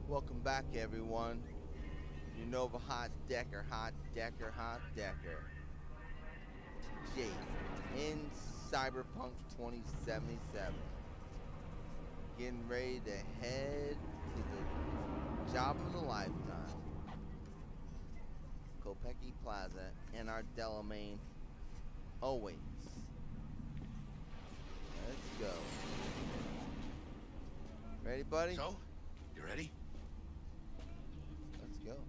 Welcome back, everyone. Unova Hot Decker, Hot Decker, Hot Decker. Jake in Cyberpunk 2077. Getting ready to head to the job of a lifetime. Konpeki Plaza and our Delamain awaits. Let's go. Ready, buddy? So, you ready? Let's go.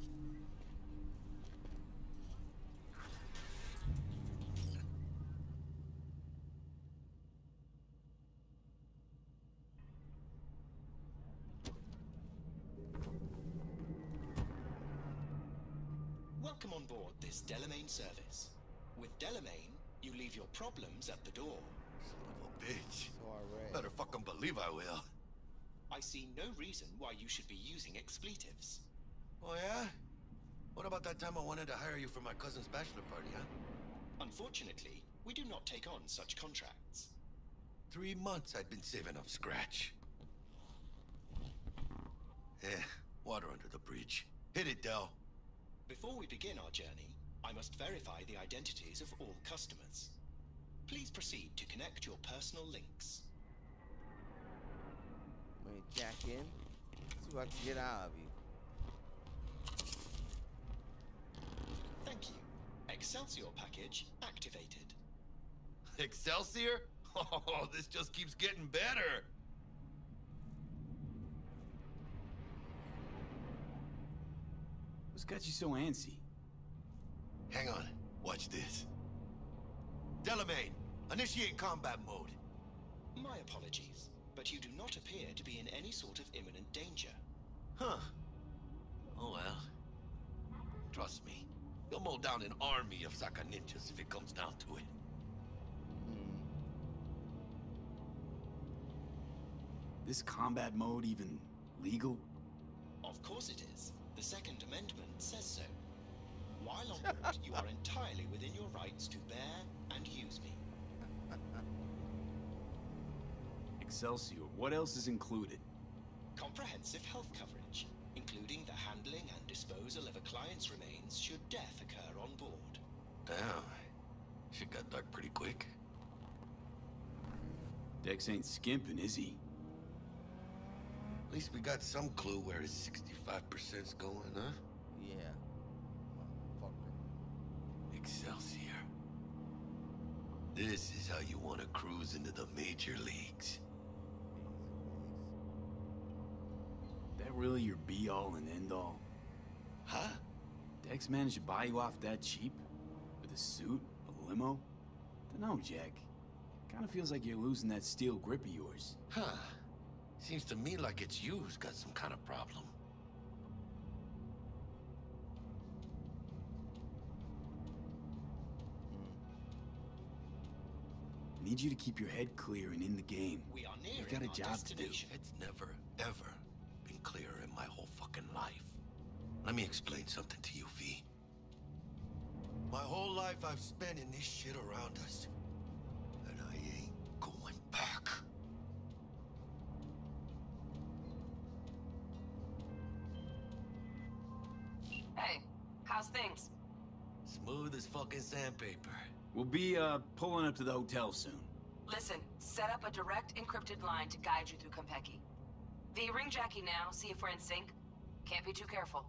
Welcome on board this Delamain service. With Delamain, you leave your problems at the door. Son of a bitch. So I read. Better fucking believe I will. I see no reason why you should be using expletives. Oh yeah? What about that time I wanted to hire you for my cousin's bachelor party, huh? Unfortunately, we do not take on such contracts. 3 months I'd been saving up scratch. Eh, water under the bridge. Hit it, Del. Before we begin our journey, I must verify the identities of all customers. Please proceed to connect your personal links. Let me jack in. See what I can get out of you. Thank you. Excelsior package activated. Excelsior? Oh, this just keeps getting better. What's got you so antsy? Hang on. Watch this. Delamain, initiate combat mode. My apologies, but you do not appear to be in any sort of imminent danger. Huh. Oh well. Trust me. You'll mow down an army of Saka ninjas if it comes down to it. This combat mode even legal? Of course it is. The Second Amendment says so. While on board, you are entirely within your rights to bear and use me. Excelsior, what else is included? Comprehensive health coverage, including the handling and disposal of a client's remains should death occur on board. Damn. Shit got dark pretty quick. Dex ain't skimping, is he? At least we got some clue where his 65%'s going, huh? Yeah. Motherfucker. Excelsior. This is how you want to cruise into the major leagues. That really your be-all and end-all? Huh? Dex managed to buy you off that cheap? With a suit? A limo? Dunno, Jack. Kinda feels like you're losing that steel grip of yours. Huh. Seems to me like it's you who's got some kind of problem. Need you to keep your head clear and in the game. We are You nearing got a our job to do. destination. It's never, ever been clearer in my whole fucking life. Let me explain something to you, V. My whole life I've spent in this shit around us. And I ain't going back. Hey, how's things? Smooth as fucking sandpaper. We'll be, pulling up to the hotel soon. Listen, set up a direct encrypted line to guide you through Konpeki. V, ring Jackie now, see if we're in sync. Can't be too careful.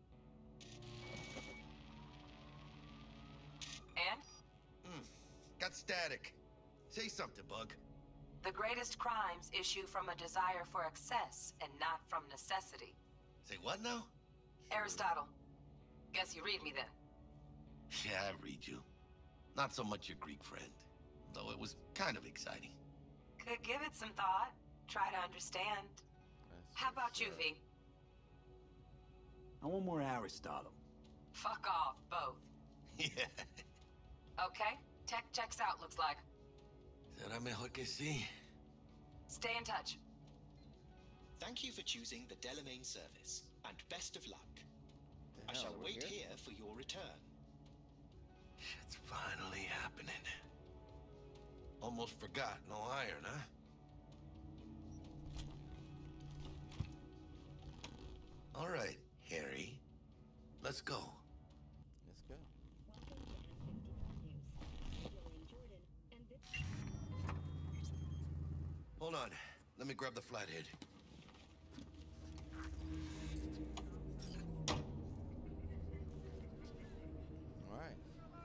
And? Got static. Say something, Bug. The greatest crimes issue from a desire for excess and not from necessity. Say what now? Aristotle. Guess you read me then. Yeah, I read you. Not so much your Greek friend. Though it was kind of exciting. Could give it some thought. Try to understand. How about you, V? I want more Aristotle. Fuck off, both. Yeah. Okay, tech checks out, looks like. Será mejor que sí. Stay in touch. Thank you for choosing the Delamain service, and best of luck. I hell, shall we're wait here? here for your return. Shit's finally happening. Almost forgot, no iron, huh? let's go. Let's go. Hold on. Let me grab the flathead. All right.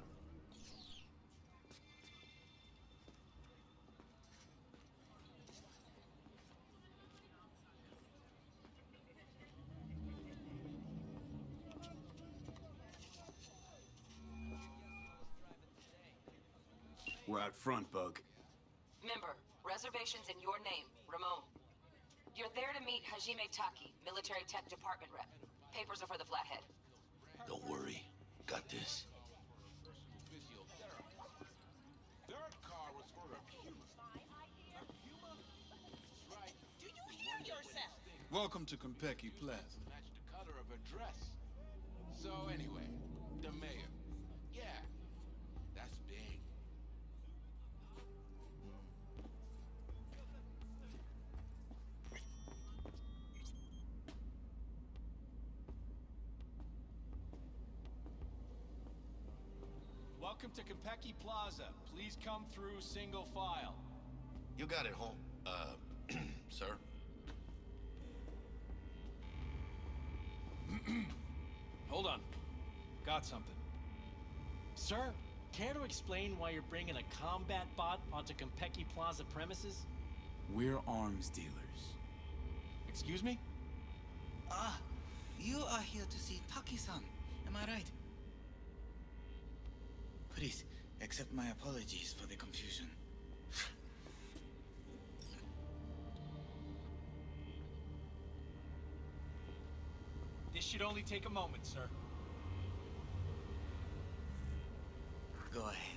We're out front, Bug. Member, reservations in your name, Ramon. You're there to meet Hajime Taki, military tech department rep. Papers are for the Flathead. Don't worry. Got this. That car was for a Puma. A Puma? Right. Do you hear yourself? Welcome to Konpeki Plaza. Match the color of her dress. So anyway, the mayor. Yeah, that's big. Welcome to Konpeki Plaza. Please come through single file. You got it, home. Sir? Hold on. Got something. Sir, care to explain why you're bringing a combat bot onto Konpeki Plaza premises? We're arms dealers. Excuse me? Ah, you are here to see Taki-san, am I right? Please, accept my apologies for the confusion. This should only take a moment, sir. Go ahead.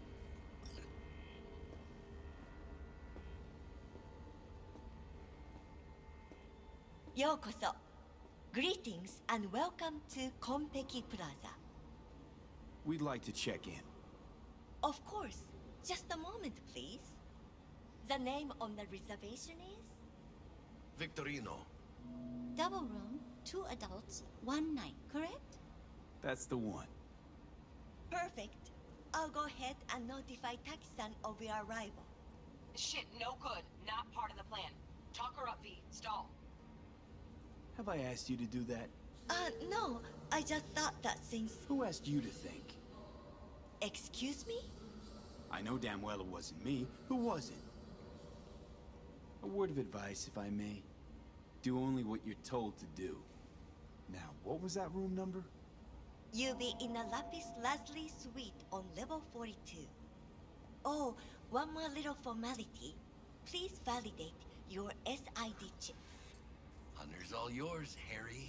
Yokoso. Greetings and welcome to Konpeki Plaza. We'd like to check in. Of course. Just a moment, please. The name on the reservation is? Victorino. Double room, 2 adults, 1 night, correct? That's the one. Perfect. I'll go ahead and notify Taki-san of your arrival. Shit, no good. Not part of the plan. Talk her up, V. Stall. Have I asked you to do that? No. I just thought that since... Who asked you to think? Excuse me? I know damn well it wasn't me. Who was it? A word of advice, if I may. Do only what you're told to do. Now, what was that room number? You'll be in a Lapis Lazuli suite on level 42. Oh, one more little formality. Please validate your SID chip. Honor's all yours, Harry.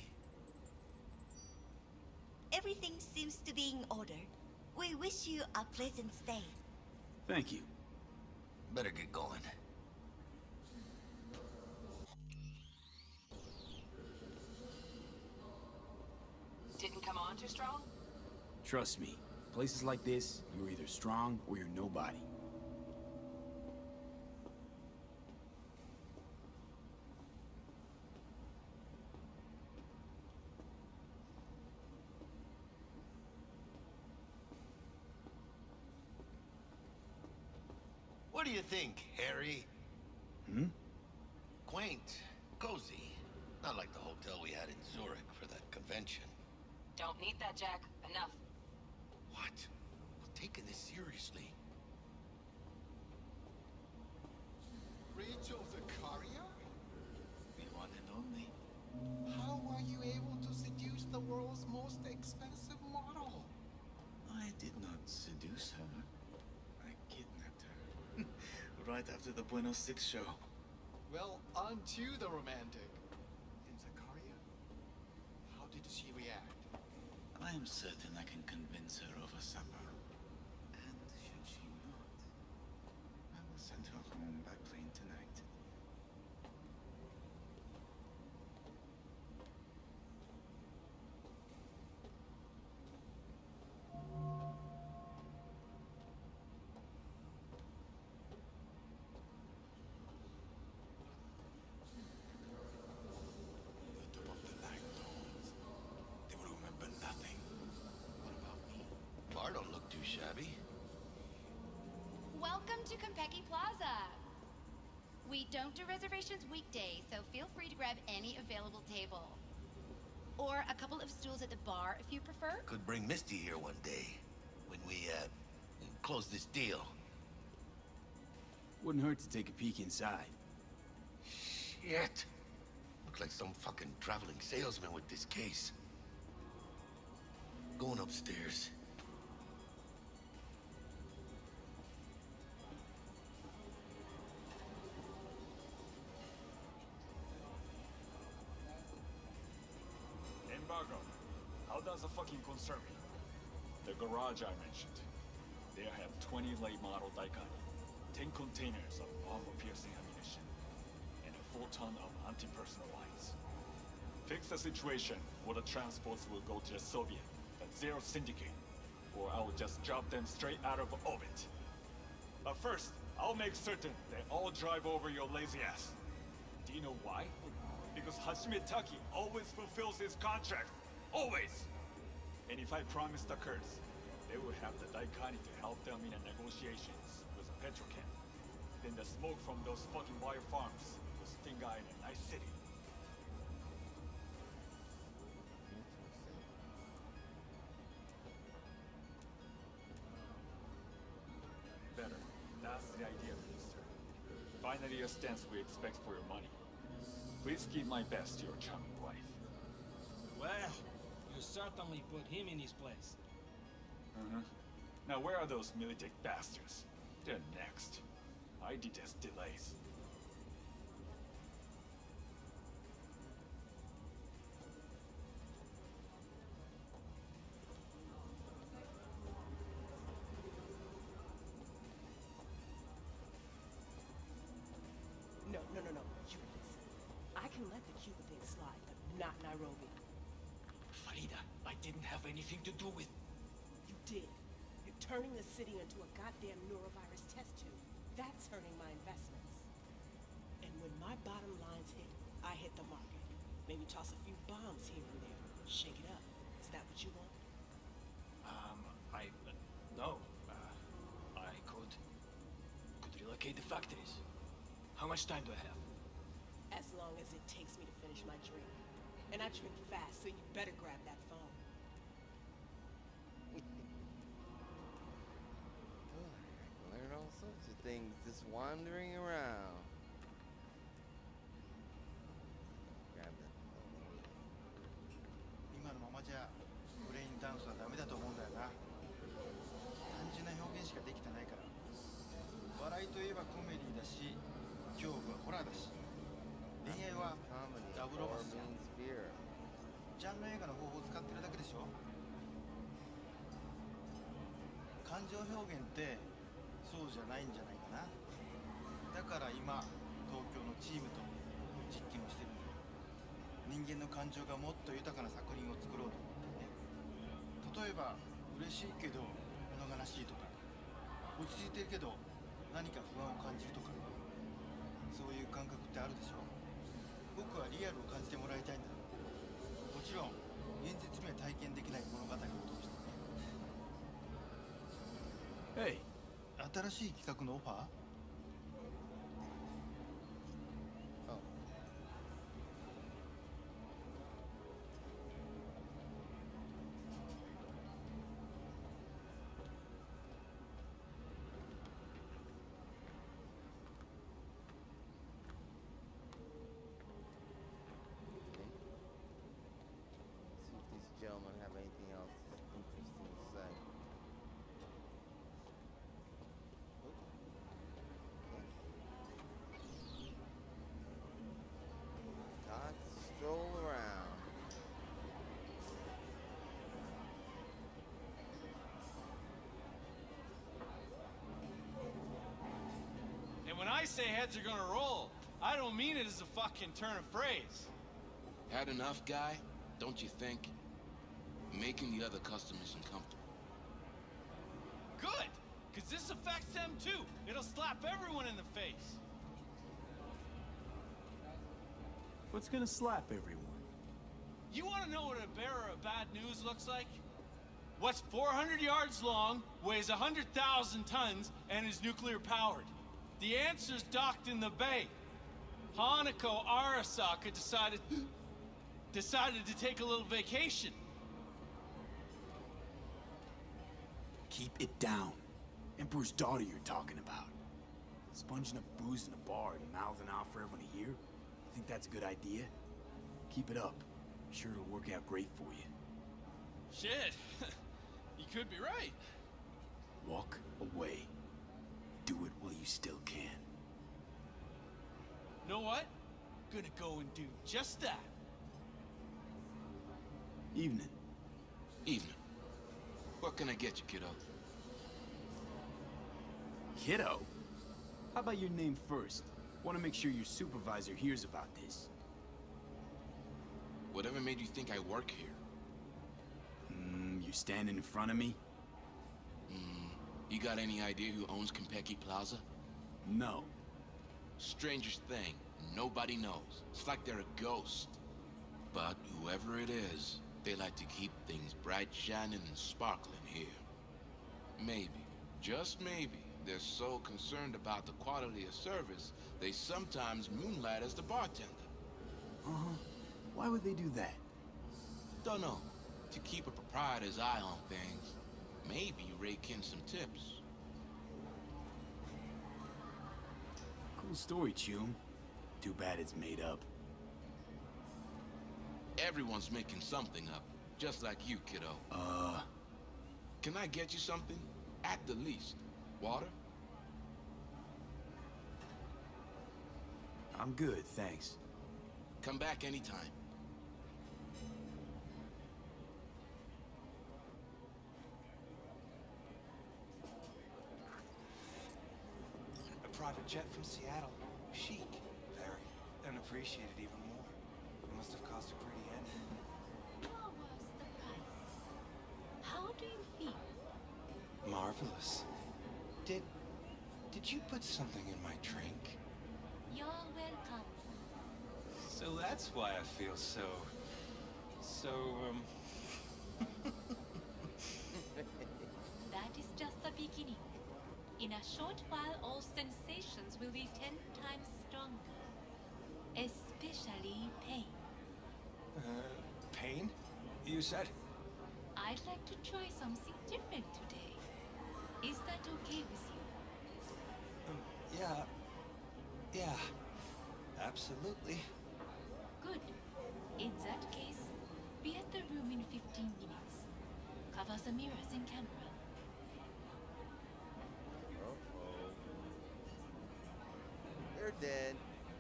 Everything seems to be in order. We wish you a pleasant stay. Thank you. Better get going. Didn't come on too strong? Trust me, places like this, you're either strong or you're nobody. What do you think, Harry? Hmm? Quaint, cozy. Not like the hotel we had in Zurich for that convention. Don't need that, Jack. Enough. What? I'm taking this seriously. Rachel Zakaria? The one and only. How are you able to seduce the world's most expensive model? I did not seduce her. I kidnapped her. Right after the Buenos Six show. Well, on to the romantic. And Zakaria? How did she react? I am certain I can convince her over supper. And should she not, I will send her home by plane tonight. The door of the line dawns. They will remember nothing. shabby. Welcome to Konpeki Plaza. We don't do reservations weekdays, so feel free to grab any available table. Or a couple of stools at the bar if you prefer. Could bring Misty here one day when we close this deal. Wouldn't hurt to take a peek inside. Shit. Look like some fucking traveling salesman with this case. Going upstairs. Embargo. How does it fucking concern me? The garage I mentioned. They have 20 late model Daikani, 10 containers of armor-piercing ammunition, and a full ton of anti-personnel lines. Fix the situation, or the transports will go to the Soviet, the Zero Syndicate, or I will just drop them straight out of orbit. But first, I'll make certain they all drive over your lazy ass. Do you know why? Because Hajime Taki always fulfills his contract. Always! And if I promise the Kurds, they will have the Daikani to help them in the negotiations with the Petrochem. Then the smoke from those fucking wire farms will sting out in a nice city. Better. That's the idea, Minister. Finally a stance we expect for your money. Please give my best to your charming wife. Well, you certainly put him in his place. Now where are those Militech bastards? They're next. I detest delays. No. You listen. I can let the Cuba thing slide, but not Nairobi. Farida, I didn't have anything to do with... You did. You're turning the city into a goddamn neurovirus test tube. That's hurting my investments. And when my bottom lines hit, I hit the market. Maybe toss a few bombs here and there. Shake it up. Is that what you want? No. I could relocate the factories. How much time do I have? As long as it takes me to finish my drink. And I drink fast, so you better grab that phone. Learn all sorts of things just wandering around. Grab that phone. 今のままじゃブレインダンスはダメだと思うんだよな。単純な表現しかできてないから。笑いといえばコメディだし、恐怖はホラーだし、恋愛はダブルオーバーじゃん。ジャンル映画の方法を使ってるだけでしょ。感情表現ってそうじゃないんじゃないかな。だから今東京のチームと実験をしてるんだよ。人間の感情がもっと豊かな作品を作ろうと思ってね。例えば嬉しいけど物悲しいとか、落ち着いてるけど何か不安を感じるとか、そういう感覚ってあるでしょ。僕はリアルを感じてもらいたいんだ。もちろん現実には体験できない物語を通してね。新しい企画のオファー？ Gentlemen have anything else interesting to say? Doc stroll around. And when I say heads are gonna roll, I don't mean it as a fucking turn of phrase. Had enough, guy? Don't you think? Making the other customers uncomfortable. Good! Because this affects them too. It'll slap everyone in the face. What's gonna slap everyone? You want to know what a bearer of bad news looks like? What's 400 yards long, weighs 100,000 tons, and is nuclear powered? The answer's docked in the bay. Hanako Arasaka decided to take a little vacation. Keep it down. Emperor's daughter you're talking about. Sponging up booze in a bar and mouthing off for everyone to hear? Think that's a good idea? Keep it up. I'm sure it'll work out great for you. Shit. You could be right. Walk away. Do it while you still can. Know what? Gonna go and do just that. Evening. Evening. What can I get you, kiddo? Kiddo? How about your name first? Want to make sure your supervisor hears about this. Whatever made you think I work here? You're standing in front of me? You got any idea who owns Konpeki Plaza? No. Strangest thing, nobody knows. It's like they're a ghost. But whoever it is, they like to keep things bright, shining, and sparkling here. Maybe, just maybe, they're so concerned about the quality of service, they sometimes moonlight as the bartender. Why would they do that? Don't know. To keep a proprietor's eye on things. Maybe rake in some tips. Cool story, Chum. Too bad it's made up. Everyone's making something up, just like you, kiddo. Can I get you something? At the least. Water? I'm good, thanks. Come back anytime. A private jet from Seattle. Chic. Very. And appreciated even more. It must have cost a pretty penny. What was the price? How do you feel? Marvelous. Did you put something in my drink? You're welcome. So that's why I feel so That is just the beginning. In a short while, all sensations will be 10 times stronger. Especially pain. Pain? You said? I'd like to try something different today. Is that okay with you? Yeah. Absolutely. Good. In that case, be at the room in 15 minutes. Cover the mirrors and camera. They're dead.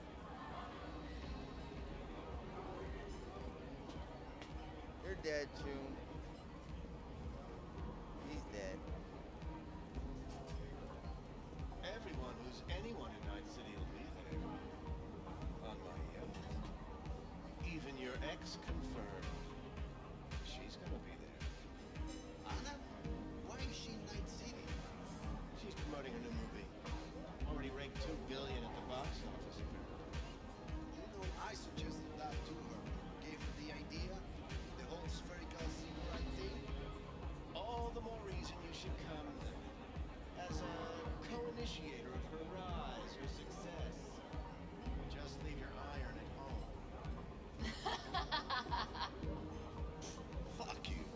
They're dead, Chum. He's dead. Everyone who's anyone in Night City will be there. On my yacht. Even your ex confirmed. She's gonna be there. Anna? Why is she in Night City? She's promoting a new movie. Already ranked $2 billion at the box office. You know, I suggested that to her. Gave her the idea. The whole spherical right thing. All the more reason you should come as a co-initiator of her rise, her success. Just leave your iron at home. Fuck you.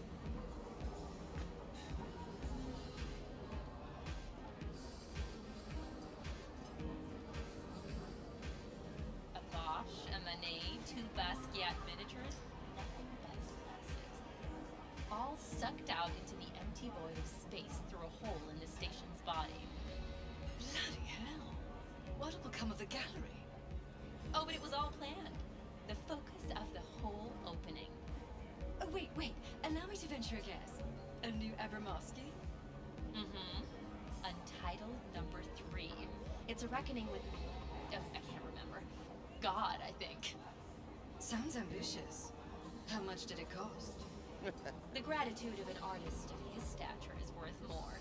A Bosch, a Manet, 2 Basquiat miniatures, nothing but classics. All sucked out into the empty void of space through a hole in the station's body. Bloody hell! What'll become of the gallery? Oh, but it was all planned. The focus of the whole opening. Oh, wait. Allow me to venture a guess. A new Abramovsky? Mm-hmm. Untitled number 3. It's a reckoning with... I can't remember. God, I think. Sounds ambitious. How much did it cost? The gratitude of an artist of his stature is worth more.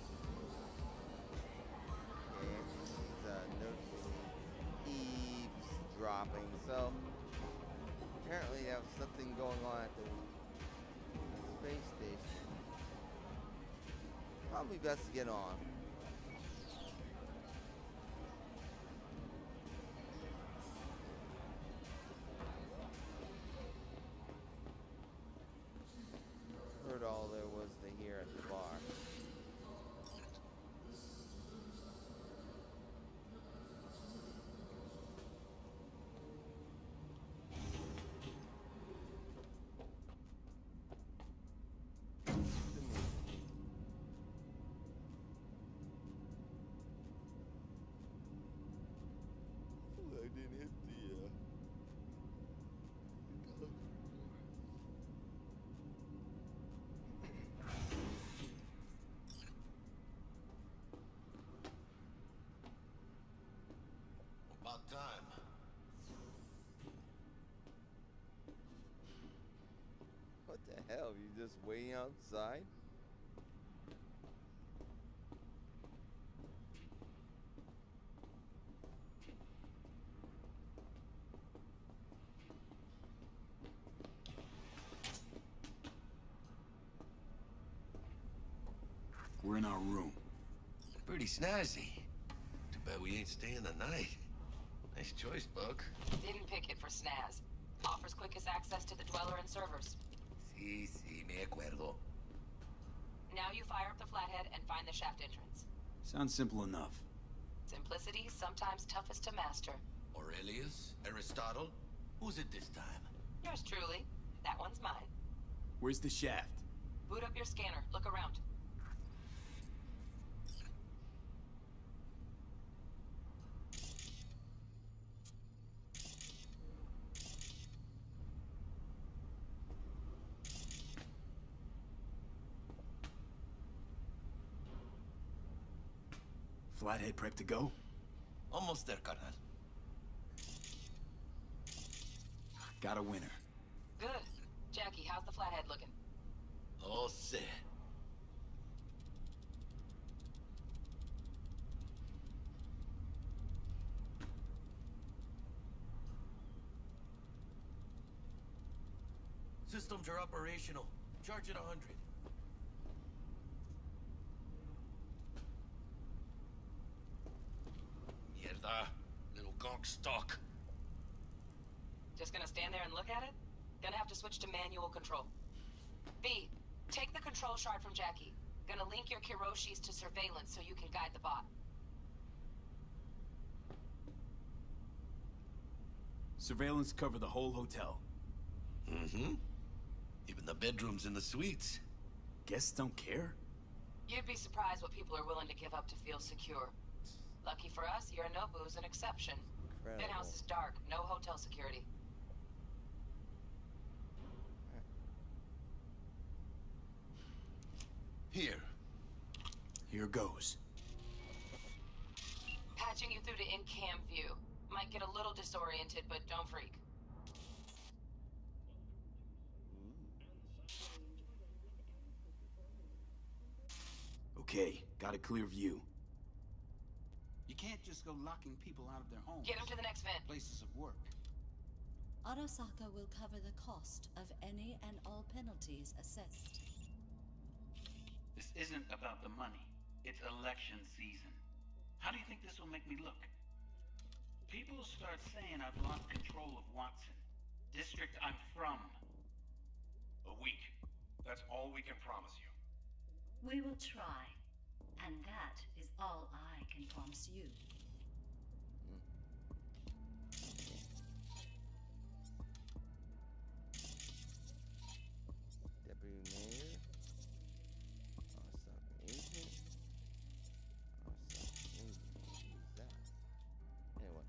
And she's noticing eavesdropping. So apparently there was something going on at the space station. Probably best to get on. Heard all there was to hear at the bar. I didn't hit the About time. What the hell? You just waiting outside? We're in our room. Pretty snazzy. Too bad we ain't staying the night. Nice choice, Buck. Didn't pick it for snaz. Offers quickest access to the dweller and servers. Sí, me acuerdo. Now you fire up the flathead and find the shaft entrance. Sounds simple enough. Simplicity, sometimes toughest to master. Aurelius? Aristotle? Who's it this time? Yours truly. That one's mine. Where's the shaft? Boot up your scanner. Look around. Flathead prepped to go? Almost there, carnal. Got a winner. Good. Jackie, how's the flathead looking? All set. Systems are operational. Charge it 100. Mierda. Little gonk stock. Just gonna stand there and look at it? Gonna have to switch to manual control. V, take the control shard from Jackie. Gonna link your Kiroshis to surveillance so you can guide the bot. Surveillance cover the whole hotel. Mm-hmm. Even the bedrooms and the suites. Guests don't care? You'd be surprised what people are willing to give up to feel secure. Lucky for us, Yorinobu's an exception. Incredible. Penthouse is dark, no hotel security. Here. Here goes. Patching you through to in-cam view. Might get a little disoriented, but don't freak. Okay, got a clear view. You can't just go locking people out of their homes. Get them to the next vent. Places of work. Arasaka will cover the cost of any and all penalties assessed. This isn't about the money. It's election season. How do you think this will make me look? People will start saying I've lost control of Watson. District I'm from. A week. That's all we can promise you. We will try. And that is all I can promise you. Deputy Mayor. Arasaka Agent. Arasaka Agent. Who's that? Anyway.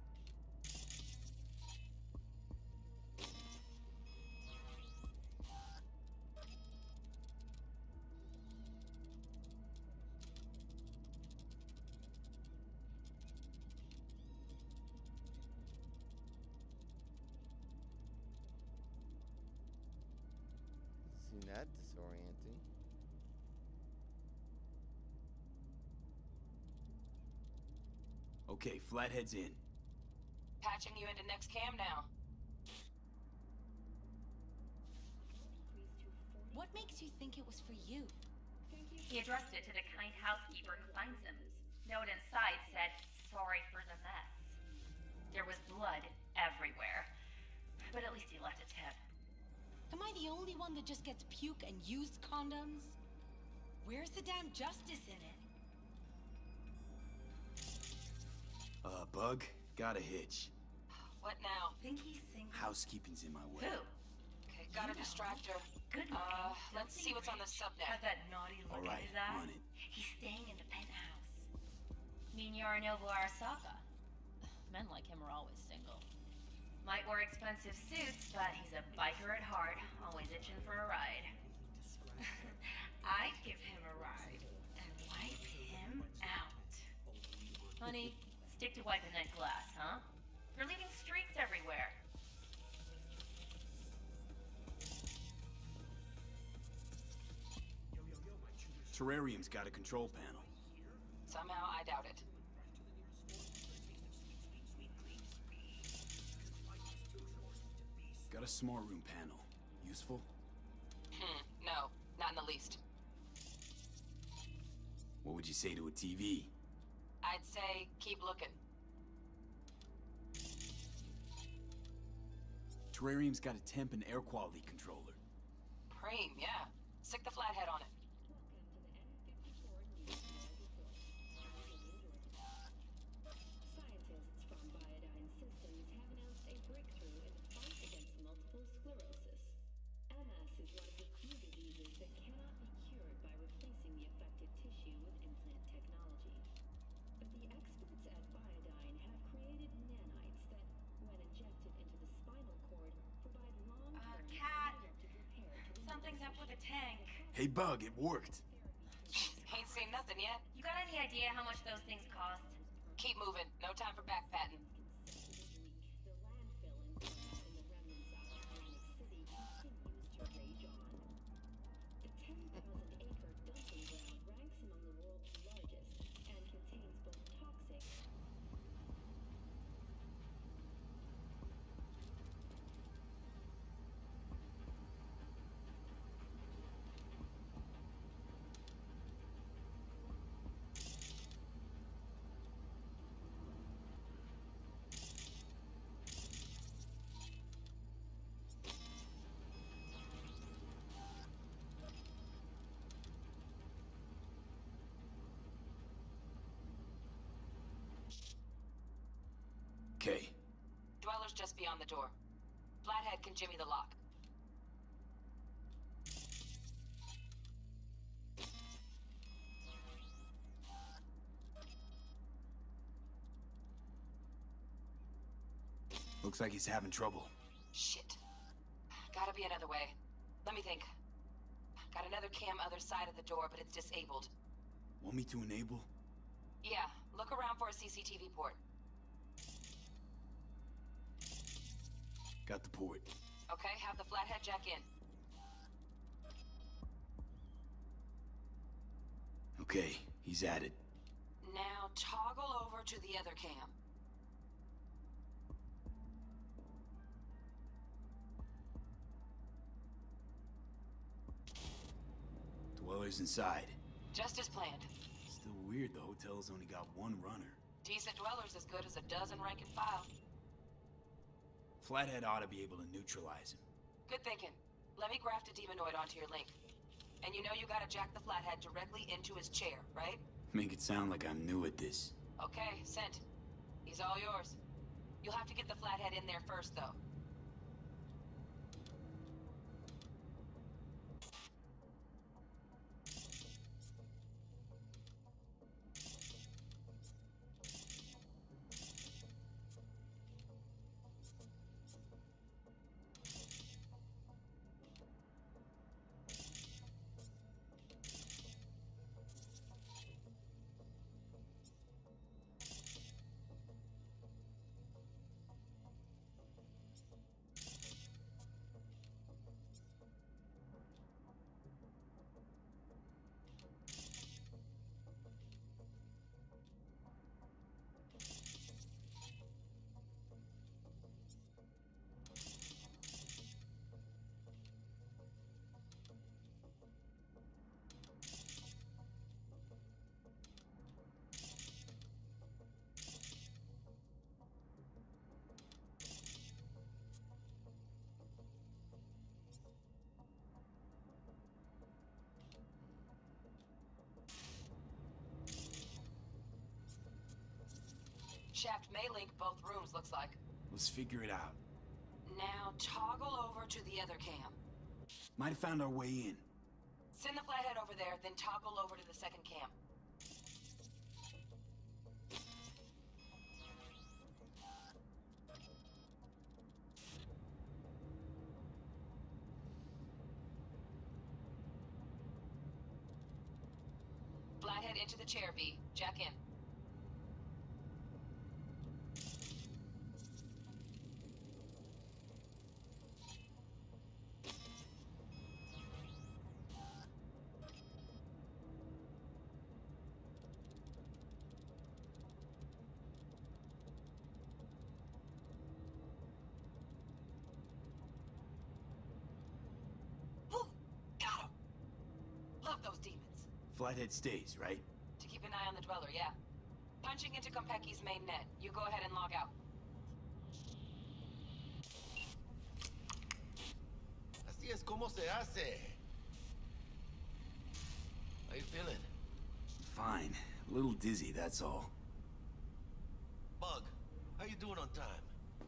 Seen that disorienting. Okay, Flathead's in. Patching you into next cam now. What makes you think it was for you? He addressed it to the kind housekeeper who finds him. Note inside said, "Sorry for the mess." There was blood everywhere. But at least he left a tip. Am I the only one that just gets puke and used condoms? Where's the damn justice in it? Bug, got a hitch. What now? Think he's single? Housekeeping's in my way. Who? Okay, gotta distract her. Good let's see what's on the subnet. Has that naughty look in his eye? Run it. He's staying in the penthouse. Mean Yorinobu Arasaka. Men like him are always single. Might wear expensive suits, but he's a biker at heart, always itching for a ride. I'd give him a ride and wipe him out. Honey, stick to wiping that glass, huh? You're leaving streaks everywhere. Terrarium's got a control panel. Somehow, I doubt it. Got a smart room panel. Useful? No, not in the least. What would you say to a TV? I'd say keep looking. Terrarium's got a temp and air quality controller. Preem, yeah. Stick the flathead on it. Scientists from Biodyne Systems have announced a breakthrough in the fight against multiple sclerosis. MS is one of the few diseases that cannot be cured by replacing the affected tissue with implant technology. But the experts at Biodyne have created nanites that, when injected into the spinal cord, provide long-term Cat. uninterrupted repair to the Something's up with the tank. Hey, Bug, it worked. Ain't seen nothing yet. You got any idea how much those things cost? Keep moving. No time for backpatting. The landfill in the remnants of Atlantic City continues to rage on. The 10,000-acre dumping ground ranks among the world's largest and contains both toxic Okay. Dweller's just beyond the door. Flathead can jimmy the lock. Looks like he's having trouble. Shit. Gotta be another way. Let me think. Got another cam other side of the door, but it's disabled. Want me to enable? Yeah, look around for a CCTV port. Got the port. Okay, have the flathead jack in. Okay, he's at it. Now toggle over to the other cam. Dweller's inside. Just as planned. Still weird the hotel's only got one runner. Decent dweller's as good as a dozen rank and file. Flathead ought to be able to neutralize him. Good thinking. Let me graft a demonoid onto your link. And you know you gotta jack the flathead directly into his chair, right? Make it sound like I'm new at this. Okay, sent. He's all yours. You'll have to get the flathead in there first, though. Shaft may link both rooms, looks like. Let's figure it out. Now toggle over to the other cam. Might have found our way in. Send the flathead over there, then toggle over to the second cam. Flathead into the chair, V. Jack in. Flathead stays, right? To keep an eye on the Dweller, yeah. Punching into Konpeki's main net. You go ahead and log out. Así es como se hace. How you feeling? Fine. A little dizzy, that's all. Bug, how you doing on time?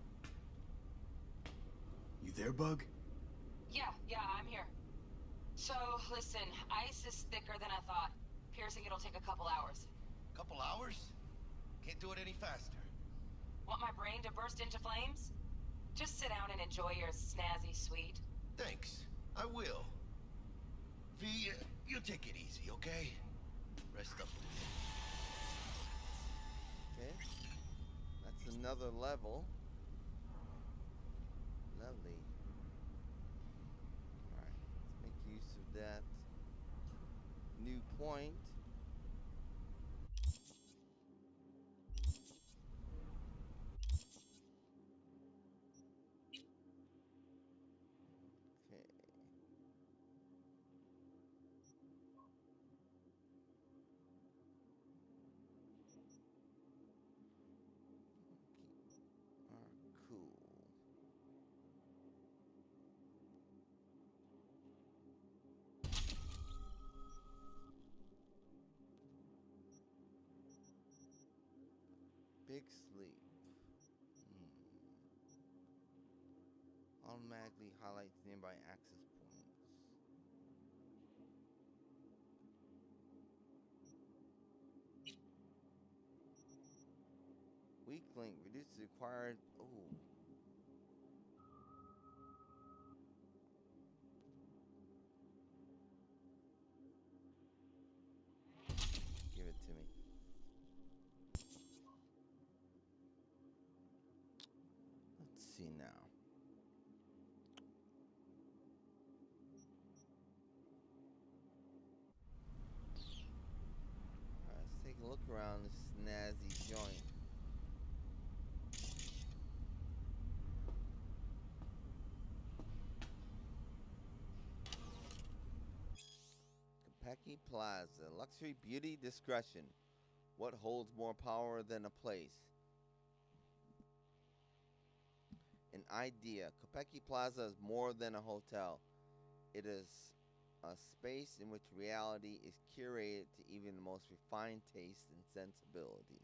You there, Bug? Yeah, I'm here. So, listen, ice is thicker than I thought. Piercing it'll take a couple hours. Couple hours? Can't do it any faster. Want my brain to burst into flames? Just sit down and enjoy your snazzy sweet. Thanks, I will. V, you take it easy, okay? Rest up. Okay. That's another level. Lovely. Alright, let's make use of that new point. Big sleep. Automatically highlights nearby access points. Weak link reduces required. Oh. Give it to me. Let's see now. Alright, let's take a look around this snazzy joint. Konpeki Plaza. Luxury, beauty, discretion. What holds more power than a place? An idea. Konpeki Plaza is more than a hotel. It is a space in which reality is curated to even the most refined tastes and sensibilities.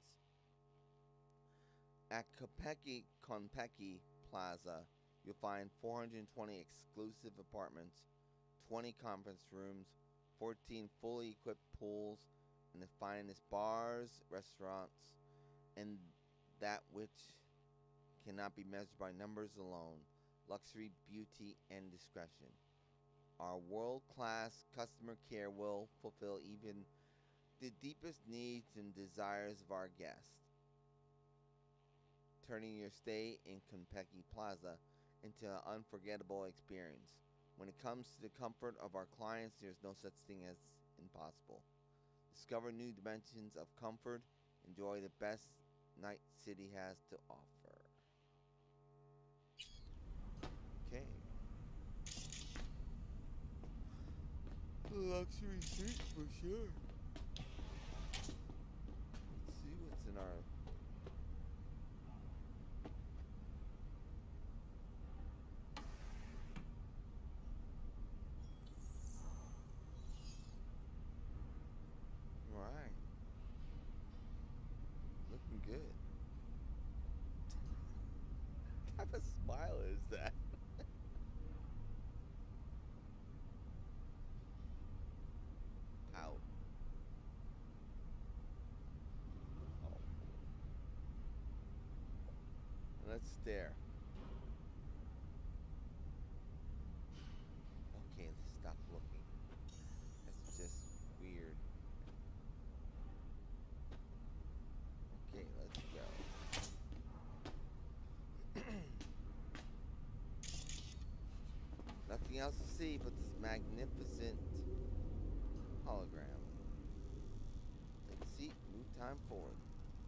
At Konpeki Plaza, you'll find 420 exclusive apartments, 20 conference rooms, 14 fully equipped pools, and the finest bars, restaurants, and that which cannot be measured by numbers alone, luxury, beauty, and discretion. Our world-class customer care will fulfill even the deepest needs and desires of our guests, turning your stay in Konpeki Plaza into an unforgettable experience. When it comes to the comfort of our clients, there's no such thing as impossible. Discover new dimensions of comfort. Enjoy the best Night City has to offer. Okay. Luxury suite for sure. Let's see what's in our... Right. Looking good. type of smile is that? Pout. Oh. Let's stare. Okay, stop looking. That's just weird. Okay, let's go. Nothing else to see but this magnificent hologram. Take a seat, move time forward.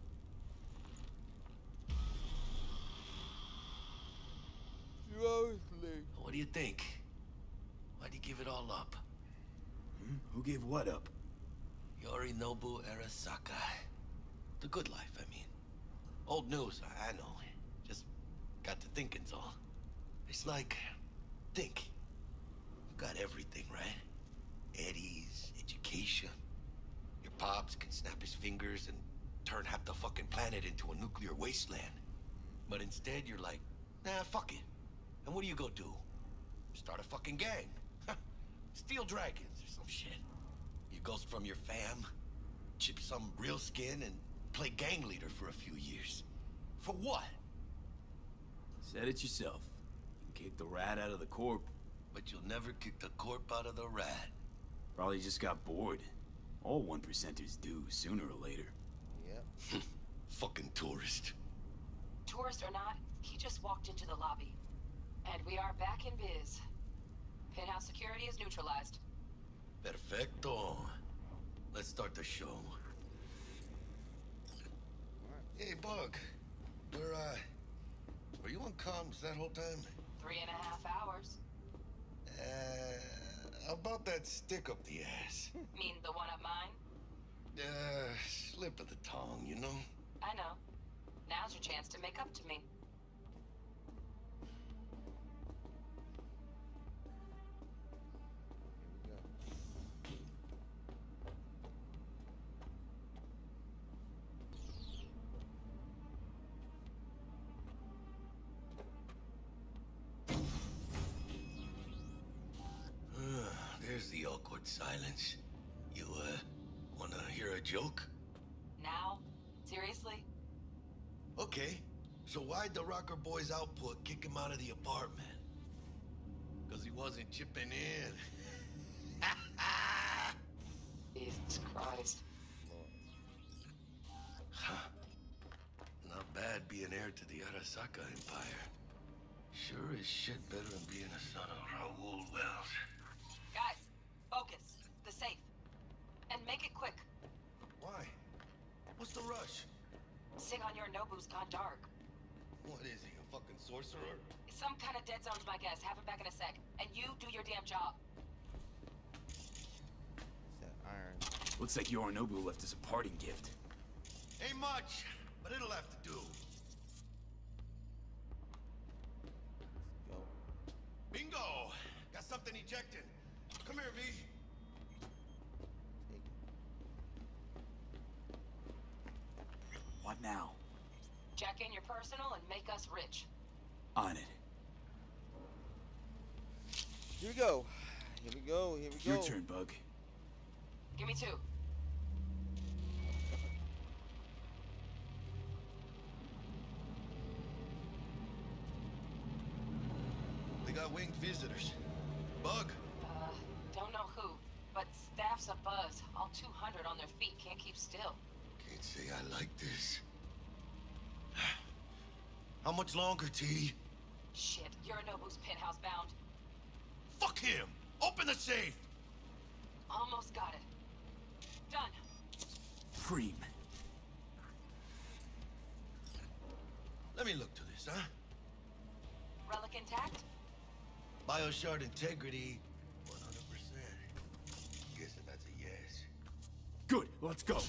Seriously. What do you think? Why'd you give it all up? Who gave what up? Yorinobu Arasaka. The good life, I mean. Old news, I know. Just got to thinking's all. It's like, think. You got everything, right? Eddies, education. Your pops can snap his fingers and turn half the fucking planet into a nuclear wasteland. But instead, you're like, nah, fuck it. And what do you go do? Start a fucking gang. Steal dragons or some shit. You ghost from your fam, chip some real skin, and play gang leader for a few years. For what? Said it yourself. You can kick the rat out of the corp. But you'll never kick the corp out of the rat. Probably just got bored. All 1%ers do, sooner or later. Yep. Fucking tourist. Tourist or not, he just walked into the lobby. And we are back in biz. Penthouse security is neutralized. Perfecto. Let's start the show. Hey, Bug. Were you on comms that whole time? 3.5 hours. How about that stick up the ass? Mean the one up mine? Slip of the tongue, you know? I know. Now's your chance to make up to me. There's the awkward silence. You, wanna hear a joke? Now? Seriously? Okay. So why'd the Rocker Boy's output kick him out of the apartment? Because he wasn't chipping in. Jesus Christ. Not bad being heir to the Arasaka Empire. Sure as shit better than being a son of Raoul Wells. Guys, focus. The safe. And make it quick. Why? What's the rush? Sigon Yorinobu's gone dark. What is he, a fucking sorcerer? Some kind of dead zone's my guess. Have him back in a sec. And you do your damn job. That iron. Looks like Yorinobu left us a parting gift. Ain't much, but it'll have to do. Let's go. Bingo! Got something ejected. Come here, V. Take it. What now? Jack in your personal and make us rich. On it. Here we go. Here we go. Here we go. Your turn, Bug. Give me 2. They got winged visitors. Bug. Don't know who, but staff's abuzz. All 200 on their feet, can't keep still. Can't say I like this. How much longer, T? Shit, Yorinobu's penthouse bound. Fuck him! Open the safe! Almost got it. Done. Preem. Let me look to this, huh? Relic intact? Bioshard integrity, 100%. Guessing that's a yes. Good, let's go.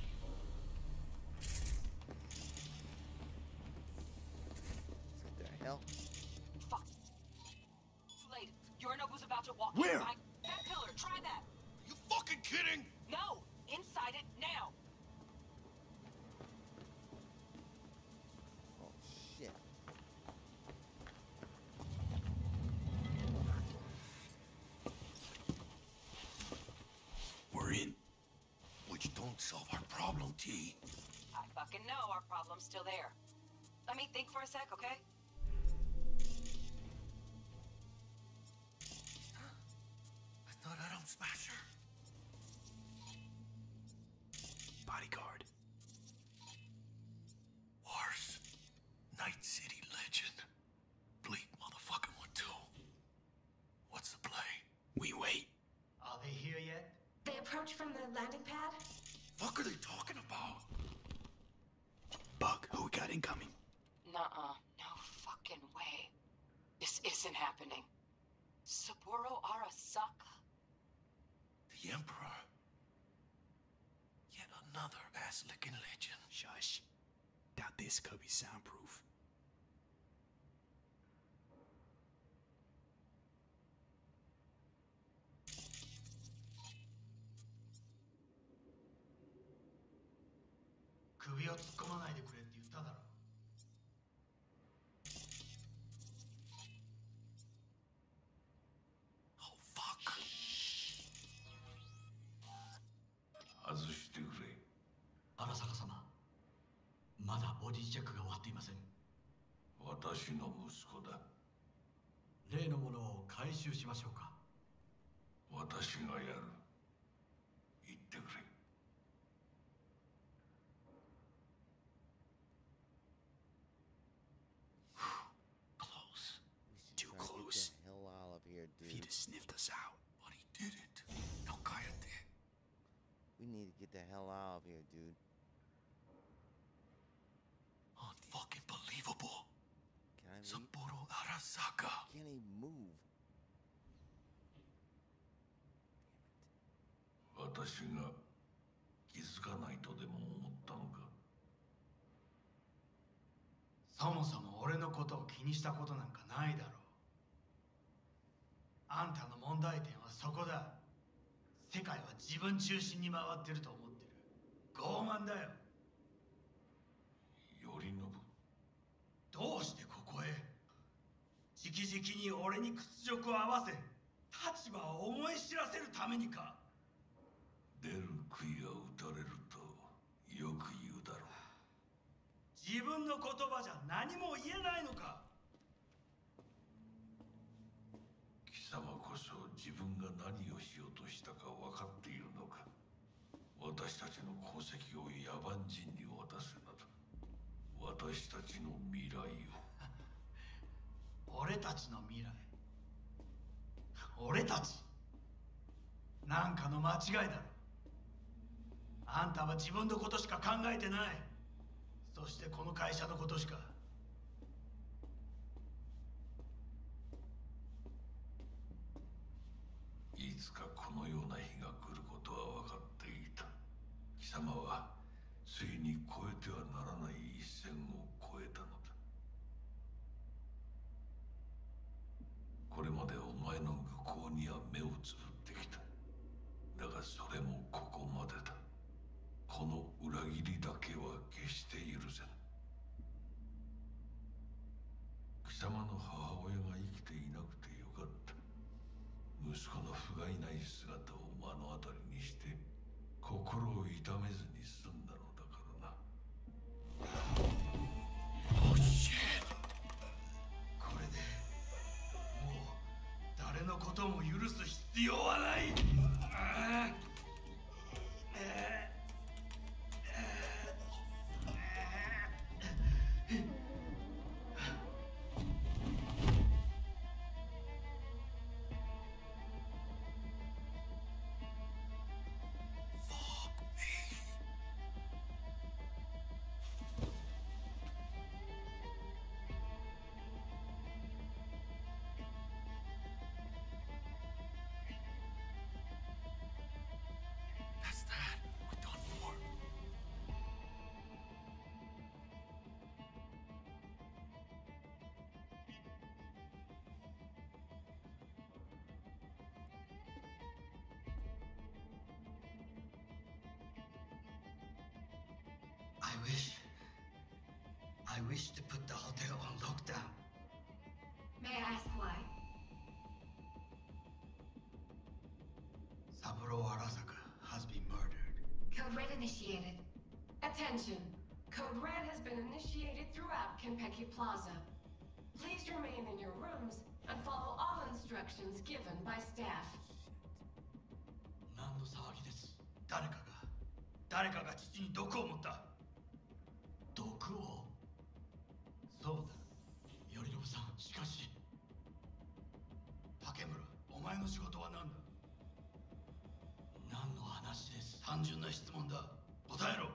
What the hell? Fuck. Slade, Yorinobu's about to walk Where? in behind that pillar. Try that. You fucking kidding? No! Inside it now! Oh shit. solve our problem, T. I fucking know our problem's still there. Let me think for a sec, okay? I thought I don't smash her. Bodyguard. Wars. Night City legend. Bleak motherfucking one too. What's the play? We wait. Are they here yet? They approach from the landing pad? Fuck are they talking about? Bug, who we got incoming? Nuh-uh. No fucking way. This isn't happening. Saburo Arasaka? The Emperor. Yet another ass-licking legend. Shush. Doubt this could be soundproof. Oh, fuck. 外してくれ。 荒坂様、まだボディチェックが終わっていません。 私の息子だ。 例のものを回収しましょうか。 私がやる。言ってくれ。 Close. Too close. Get the hell out of here, dude. Vita sniffed us out. But he didn't. No, cállate. We need to get the hell out of here, dude. Unfucking believable. Can I leave? Saburo Arasaka. Can't even move. 私が気づかないとでも思ったのか。 そもそも俺のことを気にしたことなんかないだろう。あんたの問題点はそこだ。世界は自分中心に回ってると思ってる。傲慢だよ。 頼信。 どうしてここへ？直々に俺に屈辱を合わせ、立場を思い知らせるためにか。 出る杭が打たれるとよく言うだろう。 自分の言葉じゃ何も言えないのか。 貴様こそ自分が何をしようとしたか分かっているのか。私たちの功績を野蛮人に渡すなど、私たちの未来を。 俺たちの未来。俺たち。なんかの間違いだろ。あんたは自分のことしか考えてない。そしてこの会社のことしか。 いつかこのような日が来ることは分かっていた。貴様はついに越えてはならない一線を越えたのだ。これまでお前の愚行には目をつぶってきた。だがそれもここまでだ。この裏切りだけは決して許せぬ。貴様の母親が生きていなくてよかった。息子の不甲斐ない姿を目の当たりにして心を痛めずに済んだのだからな。 Oh shit! これでもう誰のことも許す必要はない。 That's that. We're done for. I wish to put the hotel on lockdown. May I ask why? Saburo Arasaka has been murdered. Code Red initiated. Attention. Code Red has been initiated throughout Kenpeki Plaza. Please remain in your rooms and follow all instructions given by staff. 何の騒ぎです。誰かが父に毒を持った。毒を。そうだ。頼信さん、しかし。竹村、お前の仕事は何だ。何の話です。単純な質問だ。答えろ。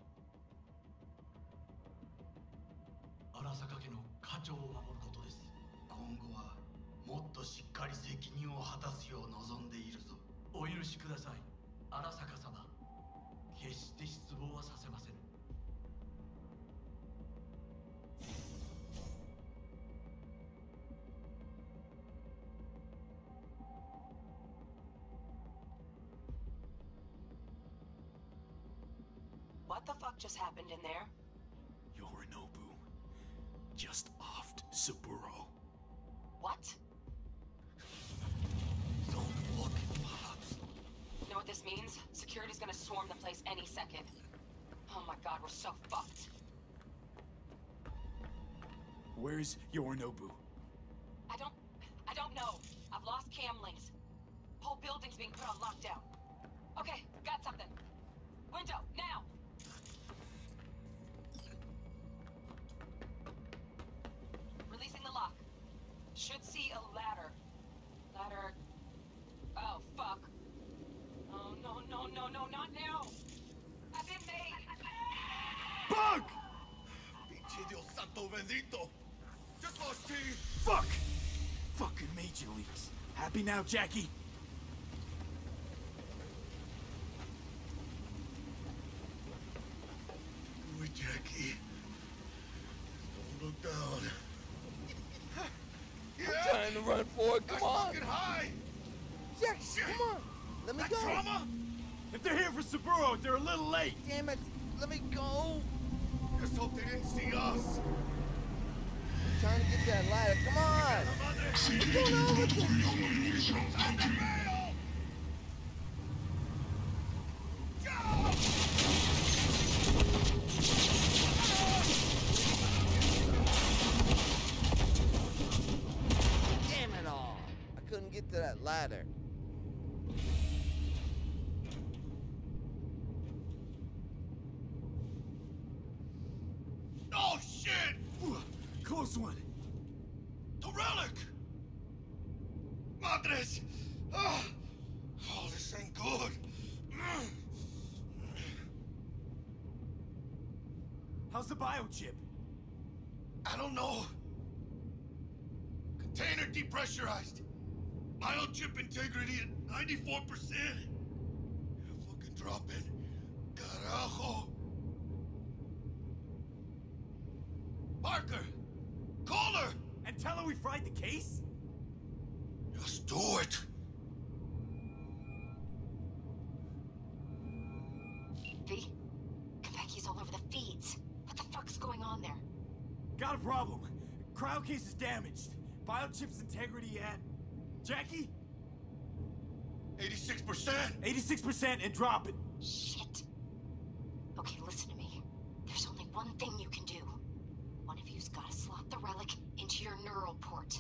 荒坂家の家長を守ることです。今後はもっとしっかり責任を果たすよう望んでいるぞ。お許しください、荒坂様。決して失望はさせません。 What the fuck just happened in there? Yorinobu just offed Saburo. What? So fucking pops. You know what this means? Security's gonna swarm the place any second. Oh my god, we're so fucked. Where's Yorinobu? I don't know. I've lost cam links. Whole building's being put on lockdown. Okay, got something. Window, now! Releasing the lock. Should see a ladder. Ladder... Oh, fuck. Oh, no, not now! I've been made! Bug! Pinche Dios santo bendito! Just lost T! Fuck! Fucking Major Leagues. Happy now, Jackie? Wait, Jackie. Don't look down. I'm trying to run forward. Come on. Fucking high. Jackie, come on. Let me go. Trauma? If they're here for Saburo, they're a little late. Damn it. Let me go. Just hope they didn't see us. I'm trying to get to that ladder. Come on. What's going on with this? Damn it all. I couldn't get to that ladder. Oh, shit! Close one. The relic! Madres! Oh, this ain't good. How's the biochip? I don't know. Container depressurized. Biochip integrity at 94%. Fucking dropping. Carajo. Parker! Call her! And tell her we fried the case? Just do it! V? Kenpeki's all over the feeds. What the fuck's going on there? Got a problem. Cryo case is damaged. Biochip's integrity at... Jackie? 86%! 86% and dropping. Shit. Okay, listen to me. There's only one thing you can do. One of you's gotta slot the relic into your neural port.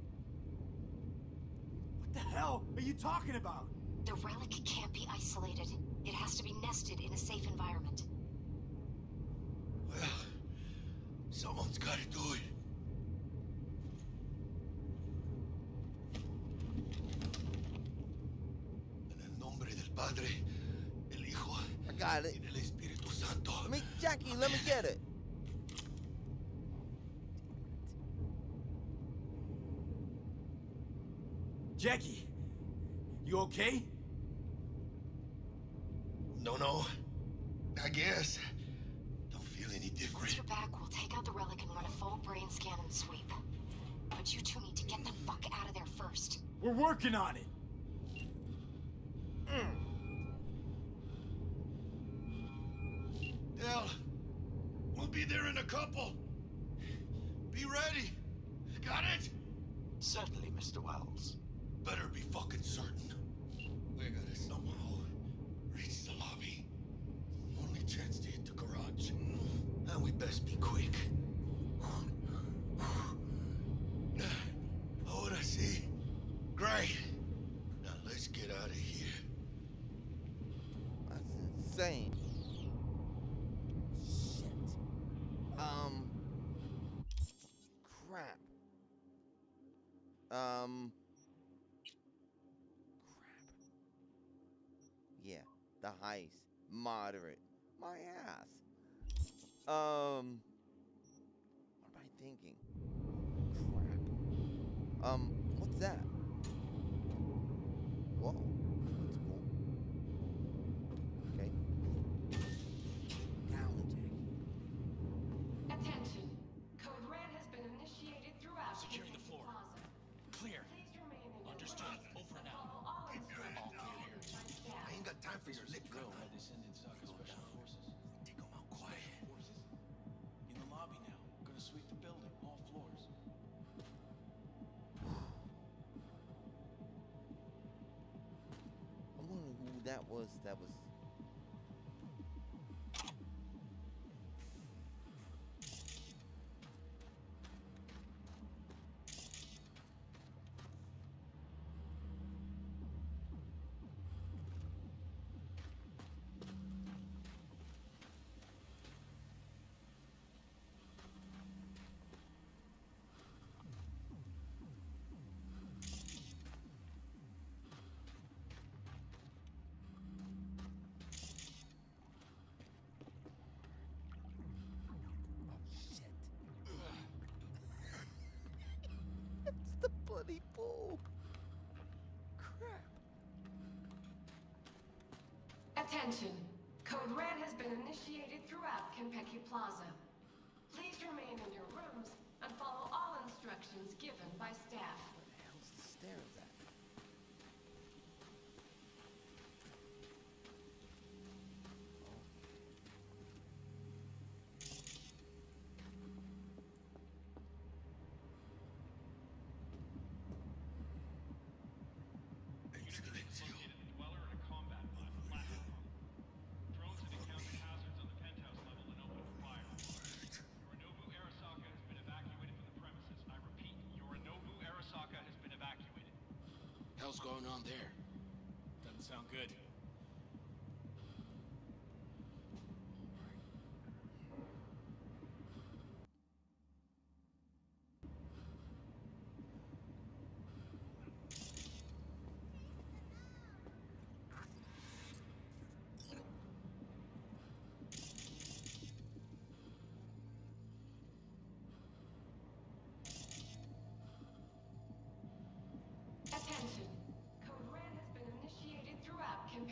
What the hell are you talking about? The relic can't be isolated. It has to be nested in a safe environment. Well, someone's gotta do it. En el nombre del Padre, el Hijo, I got it. y del Espíritu Santo. Jackie, let me get it. Jackie, you okay? No. I guess. Don't feel any Once different. you're back, we'll take out the relic and run a full brain scan and sweep. But you two need to get the fuck out of there first. We're working on it. Dell, we'll be there in a couple. Be ready. Got it? Certainly, Mr. Wells. Better be fucking certain. We gotta somehow reach the lobby. saying. Shit. Crap. Yeah, the heist. Moderate. My ass. What am I thinking? Crap. What's that? Whoa. That's cool. Okay. Down, Jackie. Attention. Code Red has been initiated throughout Securing the floor. Plaza. Clear. Please remain in your Understood. rooms Over and and out. follow all instructions All clear here. by staff. I ain't got time for your lip Drill gun. by descendant Saga Special Forces. Take them out quiet. Forces. In the lobby now. Gonna sweep the building, all floors. I wonder who that was. That was. It's the bloody bull. Crap. Attention. Code Red has been initiated throughout Kenpeki Plaza. Please remain in your rooms and follow all instructions given by staff. Where the hell's the stairs at? Hell's going on there? Doesn't sound good. Attention. Code Red has been initiated throughout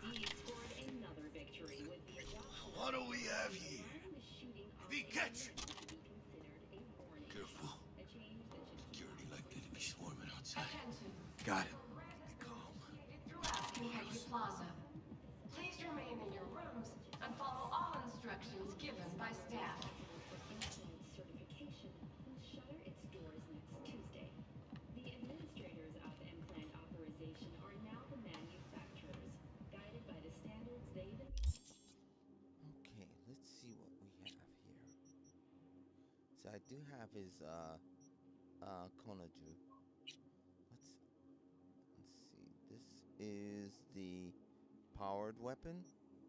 NCPD scored another victory with the adoption What do we have here? Be catch! Careful. Security likely to be swarming outside. Attention. Got it. Throughout Kentucky Plaza. Please remain in your rooms and follow all instructions given by staff. Certification will shutter its doors next Tuesday. The administrators of implant authorization are now the manufacturers, guided by the standards they've Okay, let's see what we have here. So I do have his Konaju. Let's see. This is the powered weapon.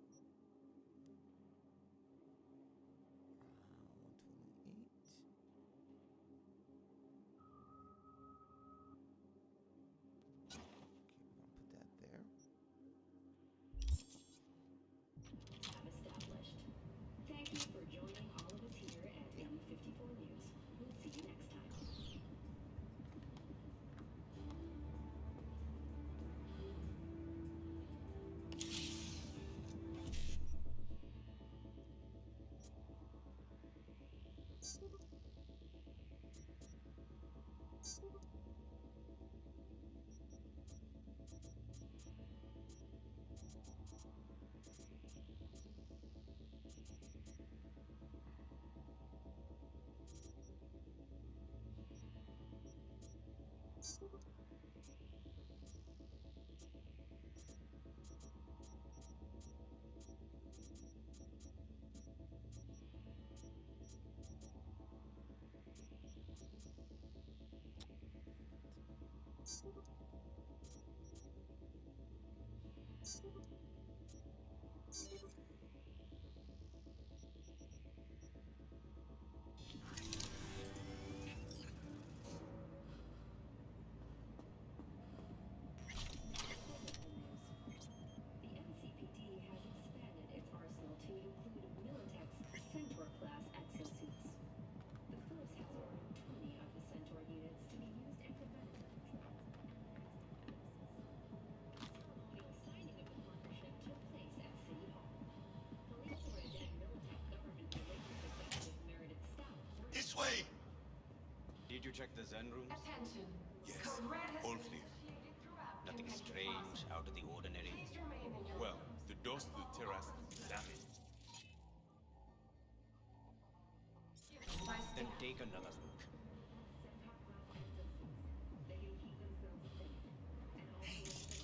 128. have established. Thank you for joining all of us here at M54 News. We'll see you next time. The NCPD has expanded its arsenal to include Militech's Centaur-class exosuits. The force has ordered 20 of the Centaur units to be used in preventative patrols. Ceremonial signing of the partnership took place at City Hall. Police Grid and Militech government relations executive Meredith Stout were This way! Did you check the Zen rooms? Attention. Yes. Code Red has All been clear. initiated throughout Nothing Kentucky strange, Plaza. out of the ordinary. Please remain in your Well, rooms. the doors to the terrace is damaged. By Then staff. take another look. They can keep themselves safe and also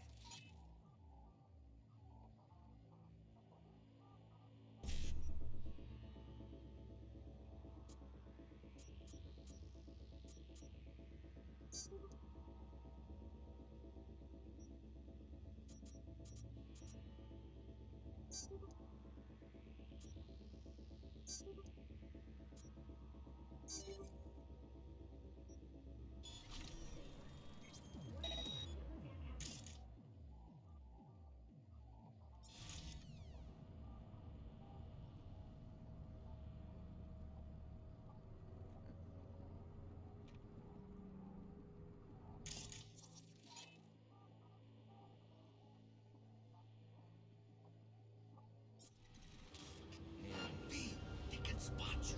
V, he can spot you.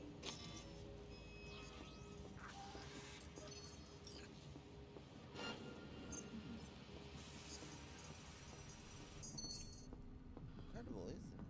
Incredible, isn't it?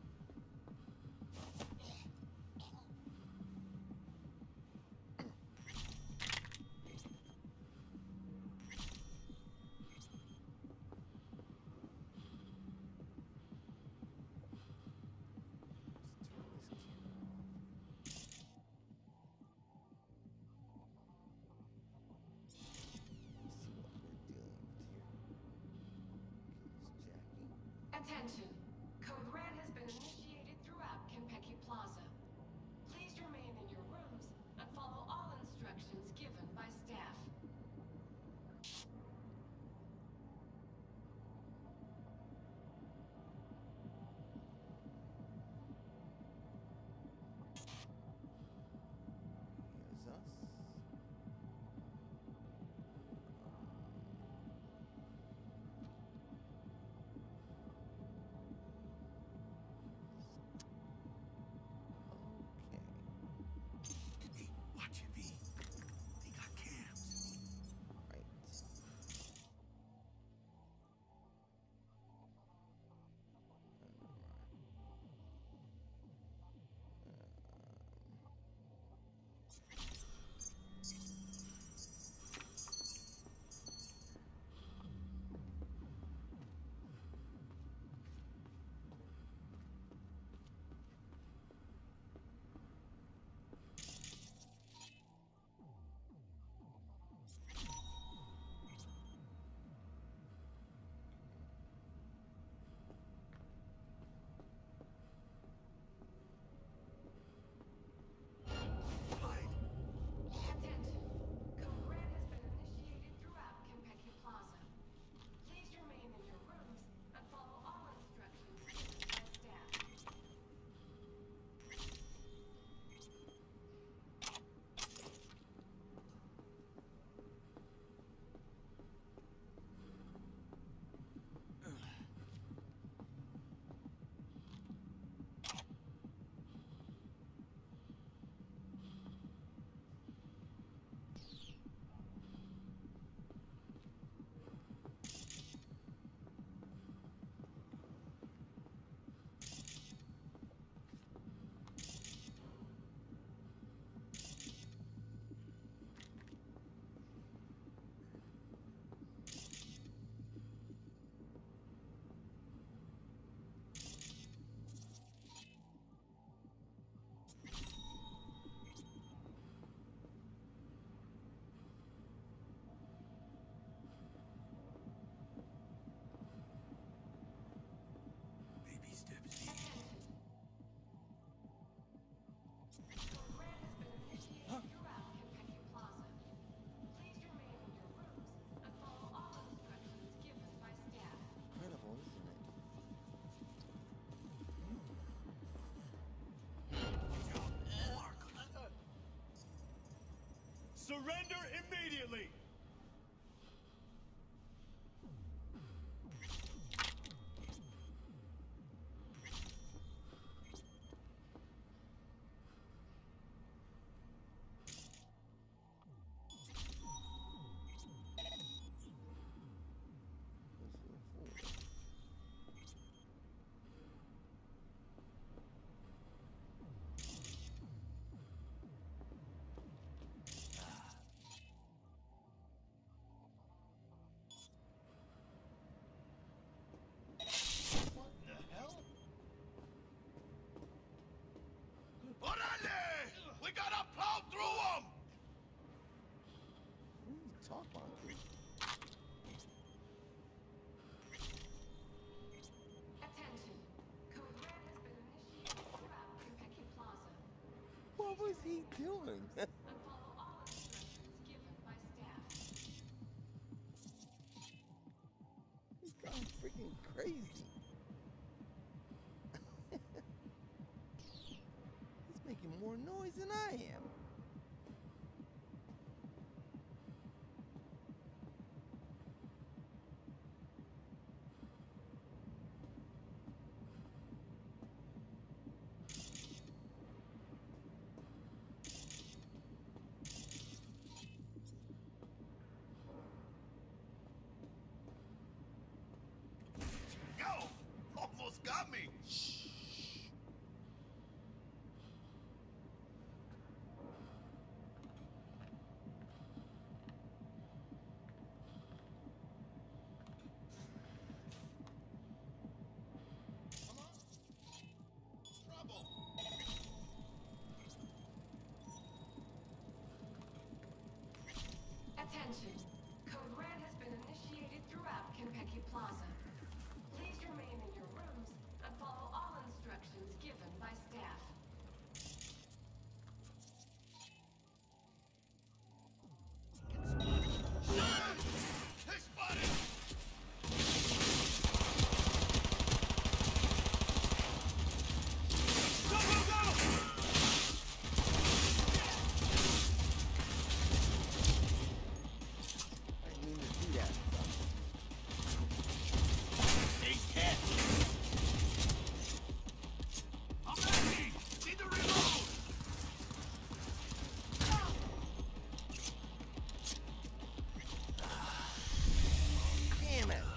Attention. Code Red has been initiated throughout Kentucky Plaza. Please remain in your rooms and follow all instructions given by staff. Here's us. Surrender immediately! We gotta plow through them! What are you talking about? Attention. Code Red has been initiated throughout Konpeki Plaza. What was he doing? And follow all instructions given by staff. He's gone freaking crazy. He's making more noise than I am. Yo! Almost got me! Attention. Code Red has been initiated throughout Konpeki Plaza. Please remain in your rooms and follow all instructions given by staff. They spotted! Go, go, go! I didn't mean to do that. Hey, cat! I'm empty! Need to reload! Damn it!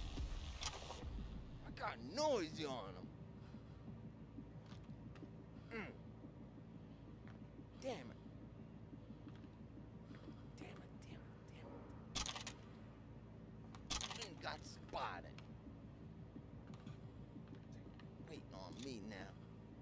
I got noisy on him. Damn it. Damn it, damn it, damn it. Got spotted. Waiting on me now.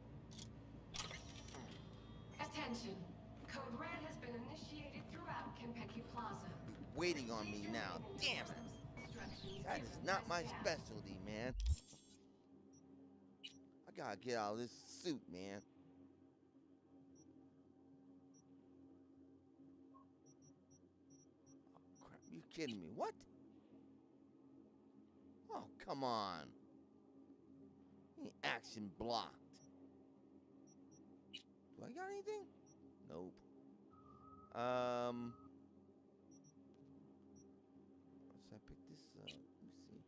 Attention. Code Red has been initiated throughout Konpeki Plaza. Waiting on me now. Damn it. Instructions That given is not by my staff. specialty, man. I gotta get out of this suit, man. Oh, crap. You kidding me? What? Oh, come on. Action blocked. Do I got anything? Nope. So I pick this up. Let me see.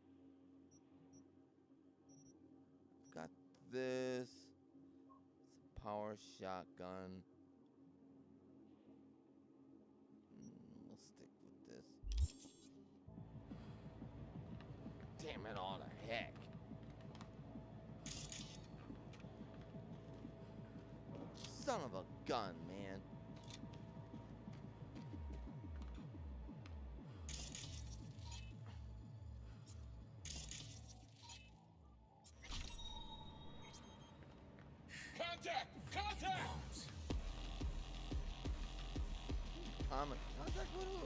Got this. It's a power shotgun. We'll stick with this. Damn it all to heck. Son of a gun, man. Contact! Contact! Contact with who?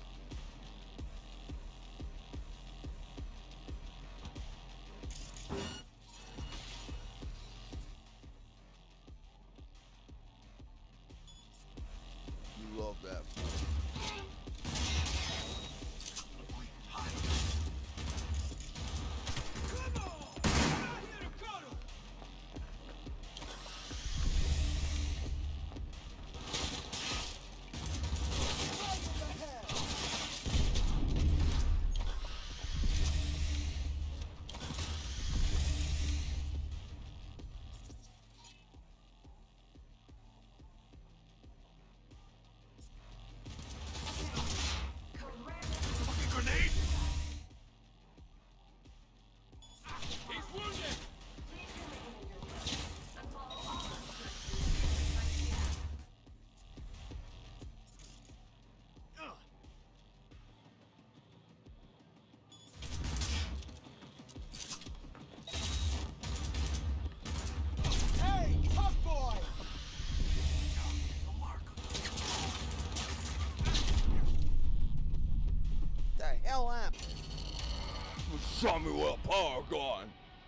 You love that. Come on! I'm not here to cuddle! Show me what a power gun.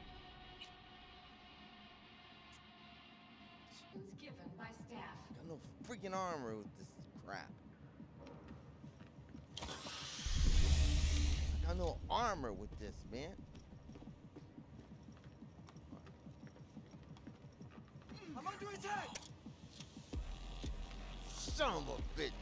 Given by staff. Got no freaking armor with this crap. I got no armor with this, man. I'm under attack! Son of a bitch.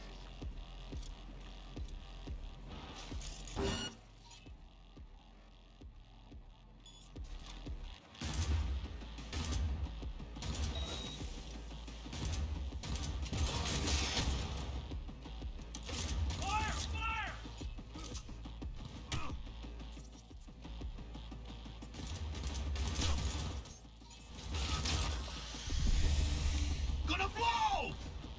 Gonna blow!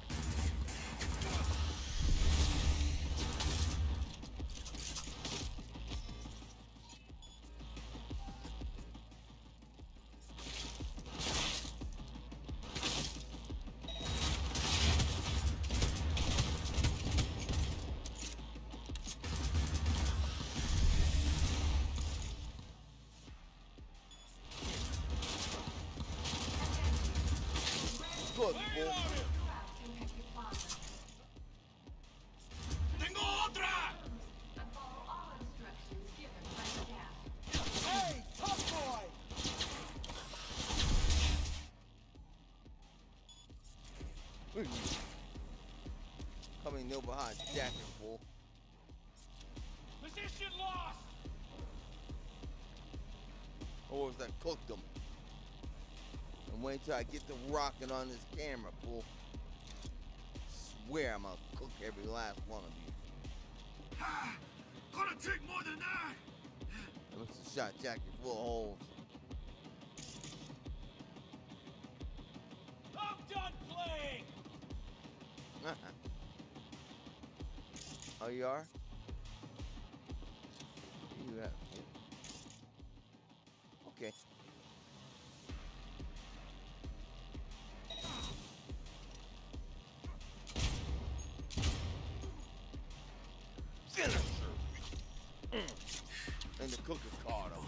Good, bull. Tengo otra! And follow all instructions given by staff. Hey, tough boy! Coming no behind jacket, fool. Position lost! Or was that cooked them? And wait till I get to rocking on this camera, fool. Swear I'm gonna cook every last one of you. Gonna take more than that! I must have shot Jackie full of holes. I'm done playing! Oh, you are? You have. Okay. Finisher. And the cooker caught him.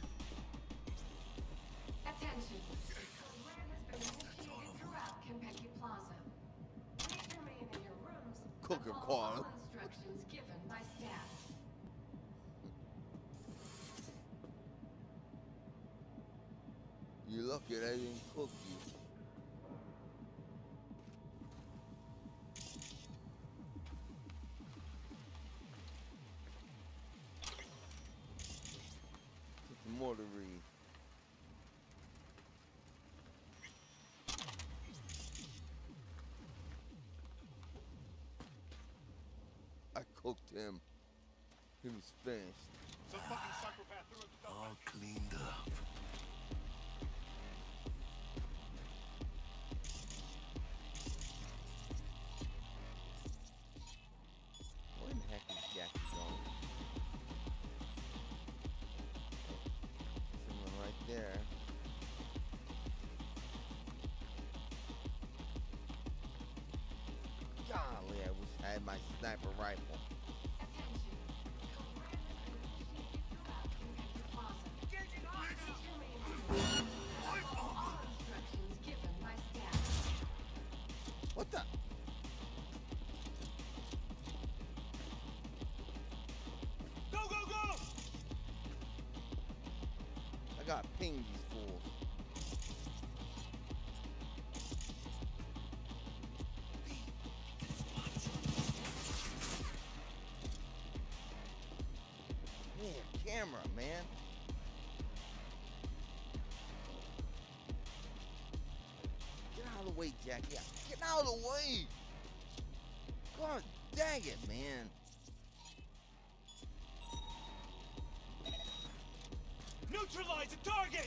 Attention. Red has been initiated throughout Kentucky Plaza. Please remain in your rooms. Cooker and follow caught all him. instructions given by staff. You're lucky they didn't cook you. Something more to read. I cooked him. He was finished. Some fucking psychopath threw a All cleaned up. Where in the heck is Jackie going? Someone right there. Golly, I wish I had my sniper rifle. What the? Go, go, go! I got pinged these fools. Yeah, camera, man. Get out of the way, Jackie. Get out of the way. God dang it, man. Neutralize the target!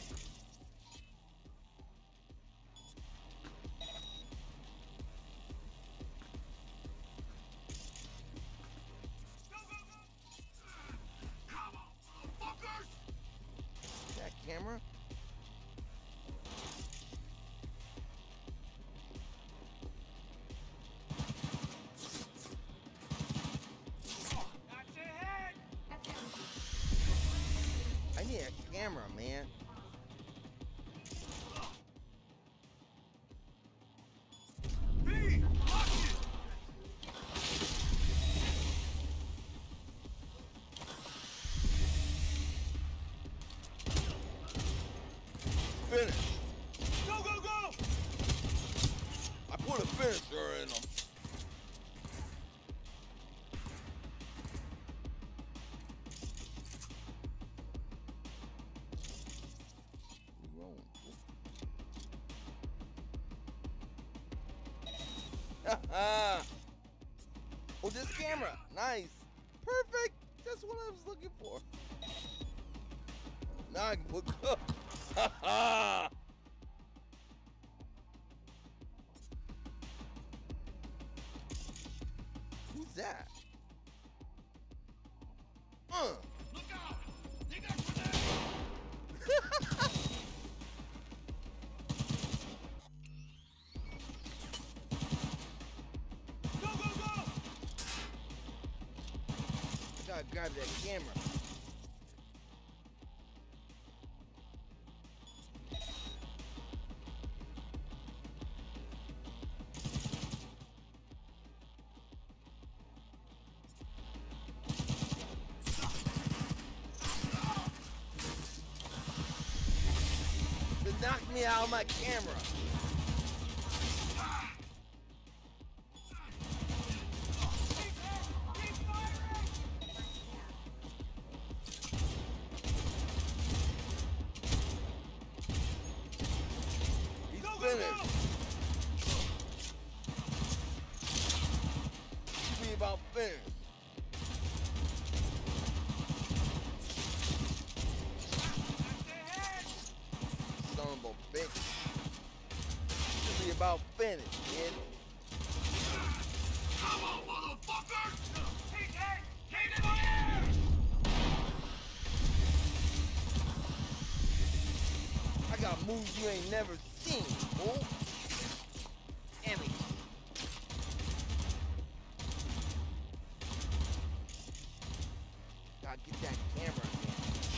That camera? me a camera, man. Finish. Go, go, go! I put a finisher in him. Oh, this camera. Nice. Perfect. That's what I was looking for. Now I can put... Who's that? Look out! They got grenades! Go, go, go! Gotta grab that camera. Knock me out of my camera. He's finished. Be about finished. Son of a bitch. Should be about finished, kid. Come on, motherfucker! He's hit! Keep him here! I got moves you ain't never seen, fool. Damn it. Gotta get that camera again.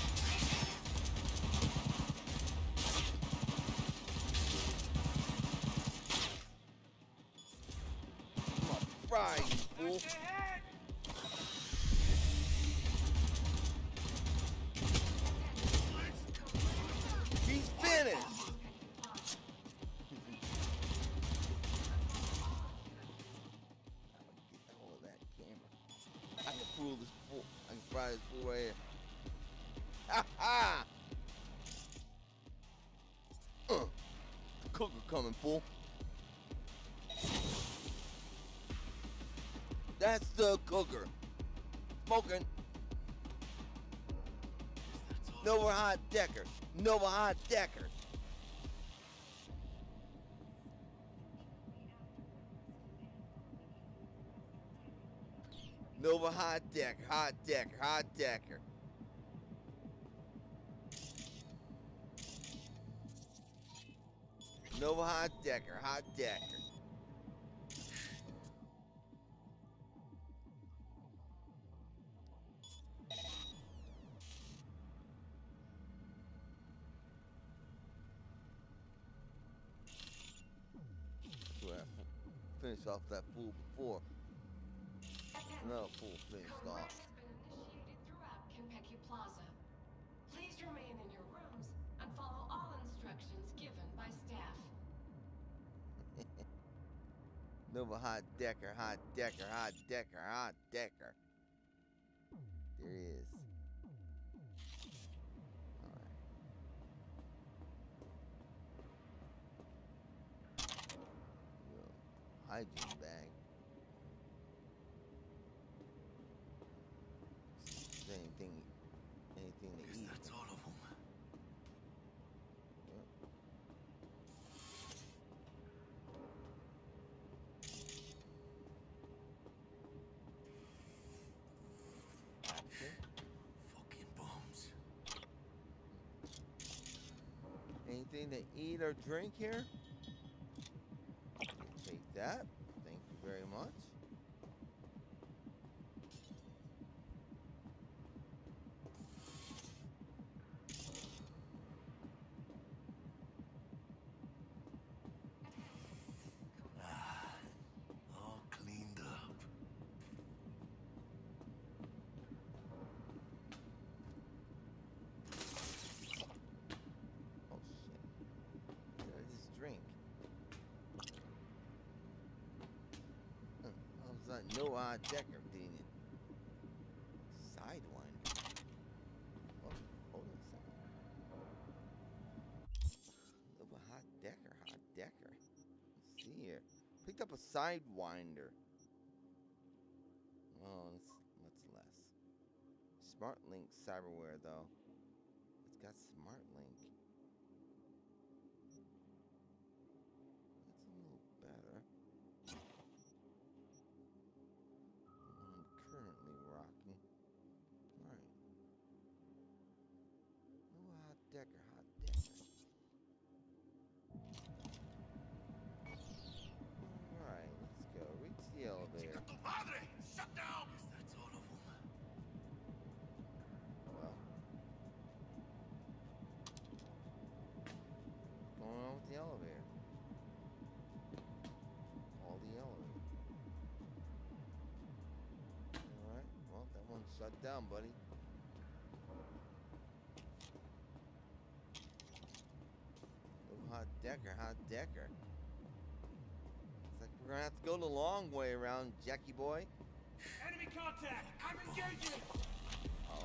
I'm gonna fry you, fool. He's finished. Get hold of that camera. I can fool this fool. I can fry this fool right here. Ha ha! The cooker coming, fool. That's the cooker. Smoking. Nova Hot Decker. Nova Hot Decker. Nova Hot Decker. Hot Decker. Hot Decker. Nova Hot Decker. Hot Decker. Finish off that fool before another fool finished Code Red off. has been initiated throughout Kenpeki Plaza. Please remain in your rooms and follow all instructions given by staff. Nova Hot Decker, Hot Decker, Hot Decker, Hot Decker. There he is. Hygiene bag. Is there anything to eat? That's all of them. Fucking bombs. Anything to eat or drink here? Take that. Thank you very much. No Decker didn't it? Sidewinder. Oh, hold on a second. Nova Hot Decker. Let's see here. Picked up a Sidewinder. Oh, that's less. SmartLink Cyberware though. It's got SmartLink. That's a little better. I'm currently rocking. Alright. No Hot Decker. Alright, let's go. Reach the elevator. Shut down! That's all of them. Well. What's going on with the elevator? All the elevator. Alright, well, that one's shut down, buddy. Oh, Hot Decker. Looks like we're gonna have to go the long way around, Jackie boy. Enemy contact! I'm engaging! Oh.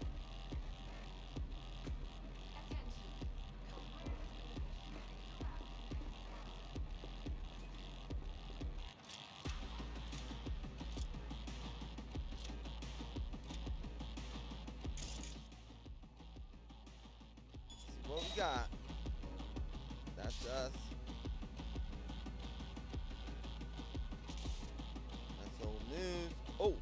See what we got. That's us. That's old news. Oh!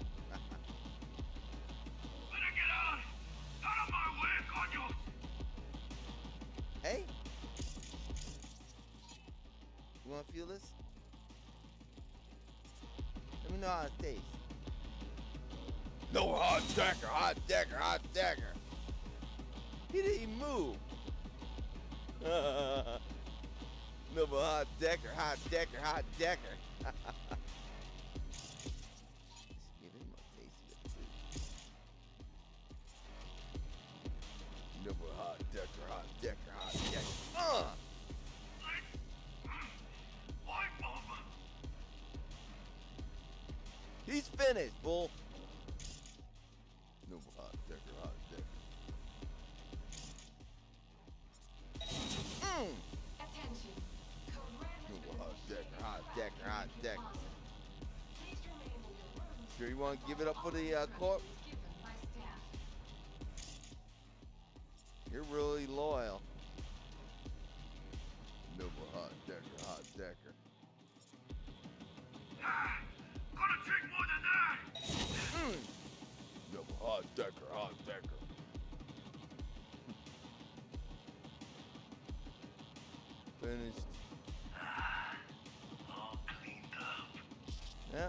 Better get out! Out of my way, coño! Hey! You wanna feel this? Let me know how it tastes. No Hot Decker. He didn't even move. No Hot Decker. Give him a taste of it too. No Hot Decker. He's finished, bull. No Hot Decker. Attention. Code Red has been Hot Decker. Please remain in your rooms. Sure you want to give it up for the corp? Given by staff. You're really loyal. No Hot Decker. Gonna take more than that! No Hot Decker. Finished. All cleaned up. Yep.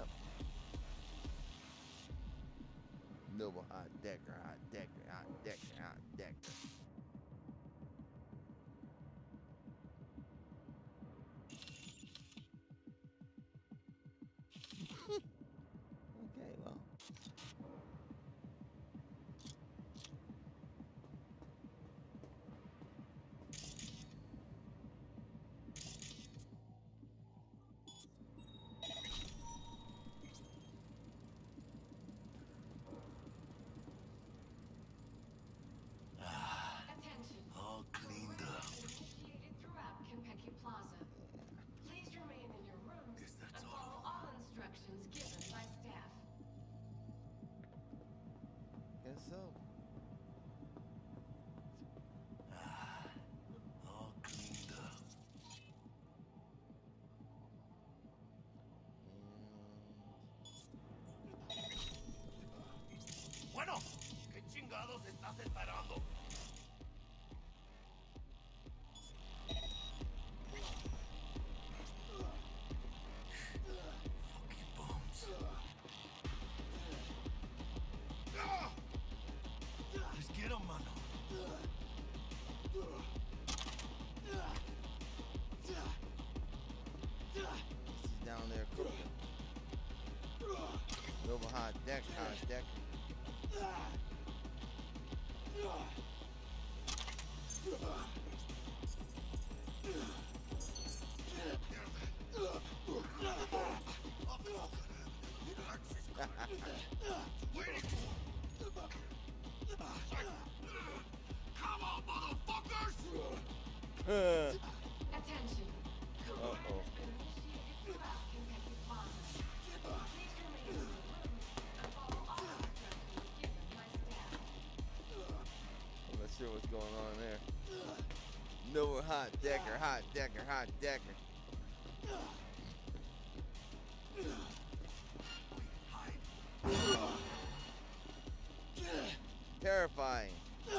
No Hot Decker. Okay, well. Attention. All cleaned up. Initiated throughout Kenpeki Plaza. Please remain in your rooms and follow all instructions given by staff. Guess so. All cleaned up. Bueno, ¿qué chingados estás esperando? Fucking bums. Let's get him, mano. He's down there cooking. Nova Hot Decker. Attention. Code Uh-oh. red has been initiated throughout Kentucky Plaza. Please remain in your rooms and follow all instructions given by staff. I'm not sure what's going on there. No, hot decker, hot decker, hot decker. Terrifying.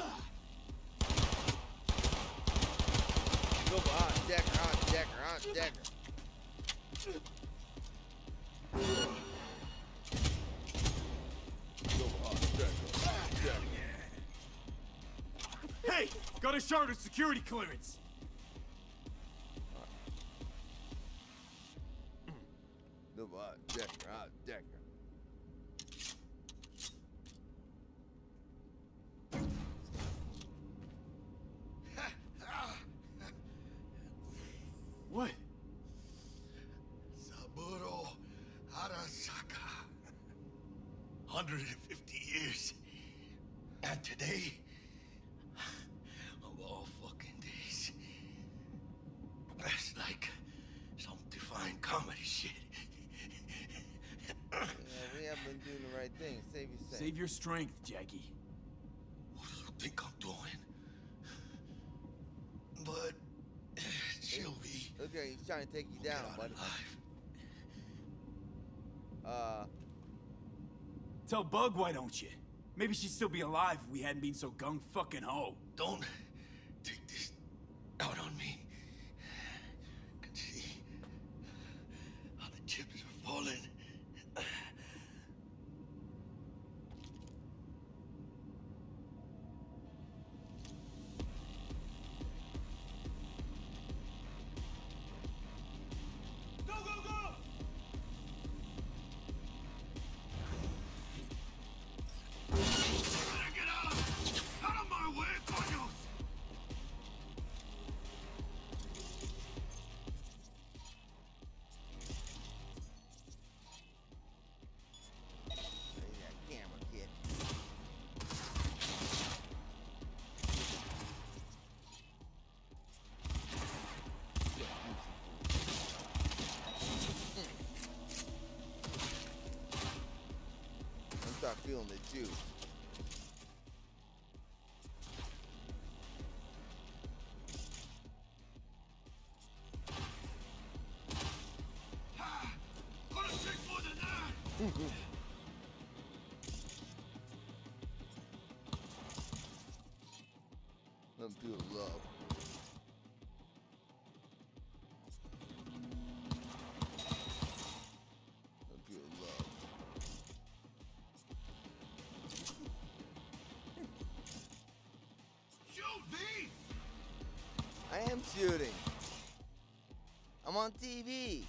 Go for hot decker, hot decker, hot decker. Go for hot decker, hot decker. Hey, got a shard of security clearance. Go for hot decker, hot decker. What? Saburo Arasaka. 150 years. And today, of all fucking days, that's like some divine comedy shit. Yeah, we haven't been doing the right thing. Save your strength. Save your strength, Jackie. What do you think I'm doing? But, Sylvie. Okay, he's trying to take you down, buddy. Tell Bug, why don't you? Maybe she'd still be alive if we hadn't been so gung-fucking-ho. Don't take this out on me. I can see how the chips are falling. Go, go, go! Get out! Out of my way, coños! That camera, kid. I'm start feeling the juice. Gonna take more than that! Let them feel the love. Let them feel the love. Shoot me! I am shooting. I'm on TV.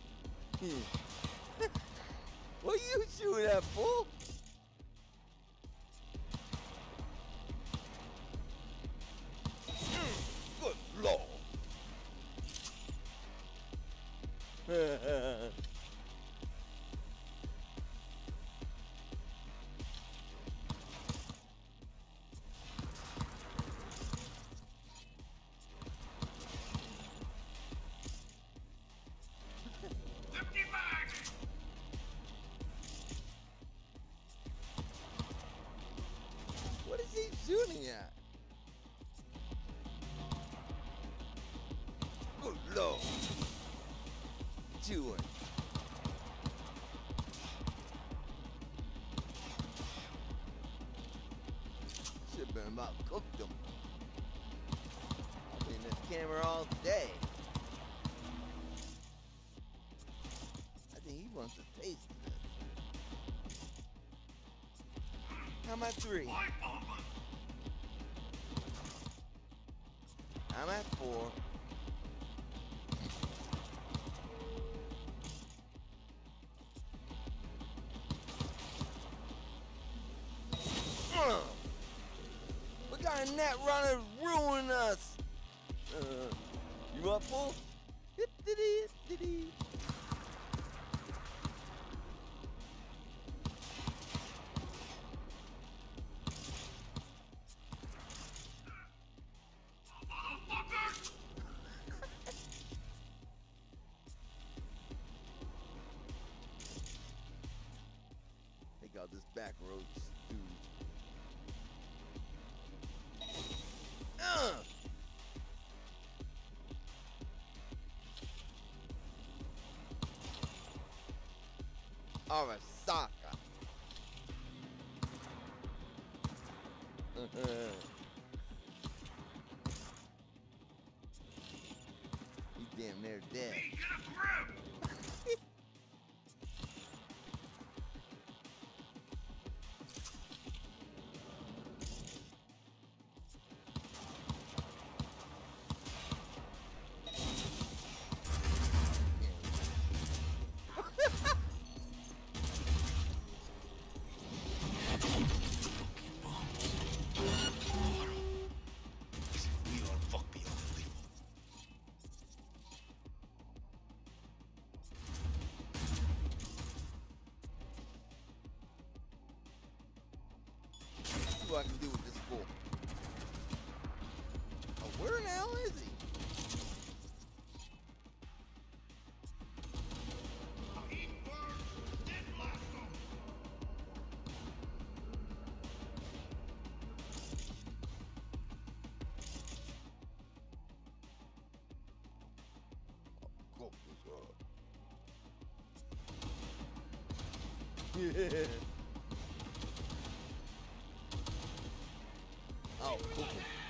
What are you shooting at, fool? Good lord. What is he shooting at? Good lord. Chewing. Should've been about cooked them. I've been in this camera all day. I think he wants to taste this. I'm at 3. I'm at 4. We got a net runner ruining us. You up, fool? Hip-diddy-hip-diddy. Jack Roach, dude. Arasaka. He's damn near dead. What I can do with this fool. Oh, where the hell is he? Yeah. Oh, cool.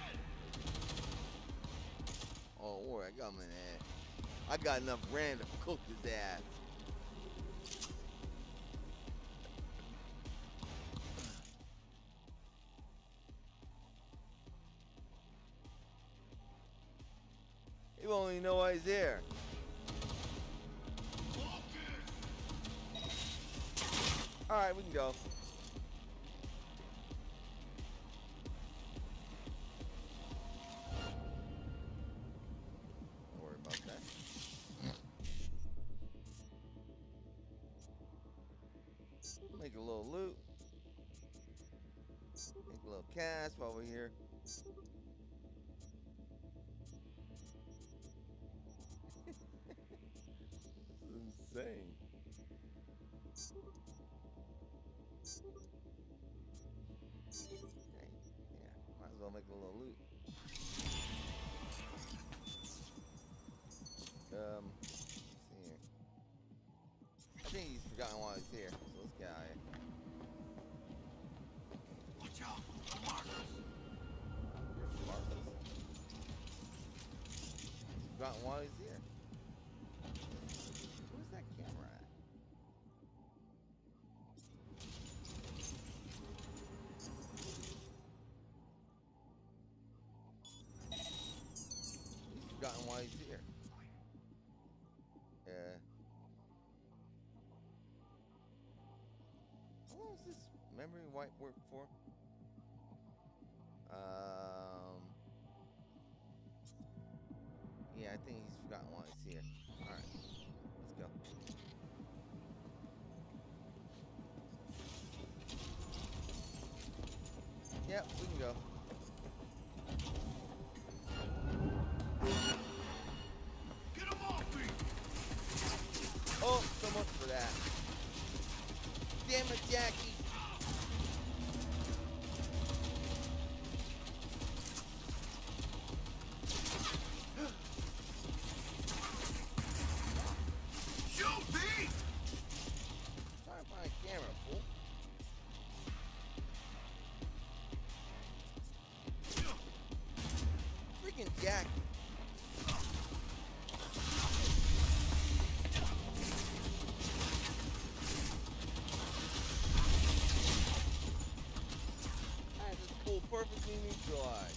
Oh, boy, I got him in there. I got enough rand to cook his ass. He won't even know why he's there. All right, we can go. Make a little loot. Make a little cash while we're here. This is insane. Okay. Yeah, might as well make a little loot. Let's see here. I think he's forgotten why he's here. So let's get out of here. Watch out, Marcus. Here's Marcus. He's forgotten why he's here. Where's that camera at? He's forgotten why he's here. Yeah. How long does this memory wipe work for? Yeah, I think he's forgotten why he's here. Alright, let's go. Yep, we can go. Get him off me! Oh, so much for that. Damn it, Jackie. Shoot me! Trying to find a camera, fool. Freaking Jackie. I had this fool perfectly neutralized.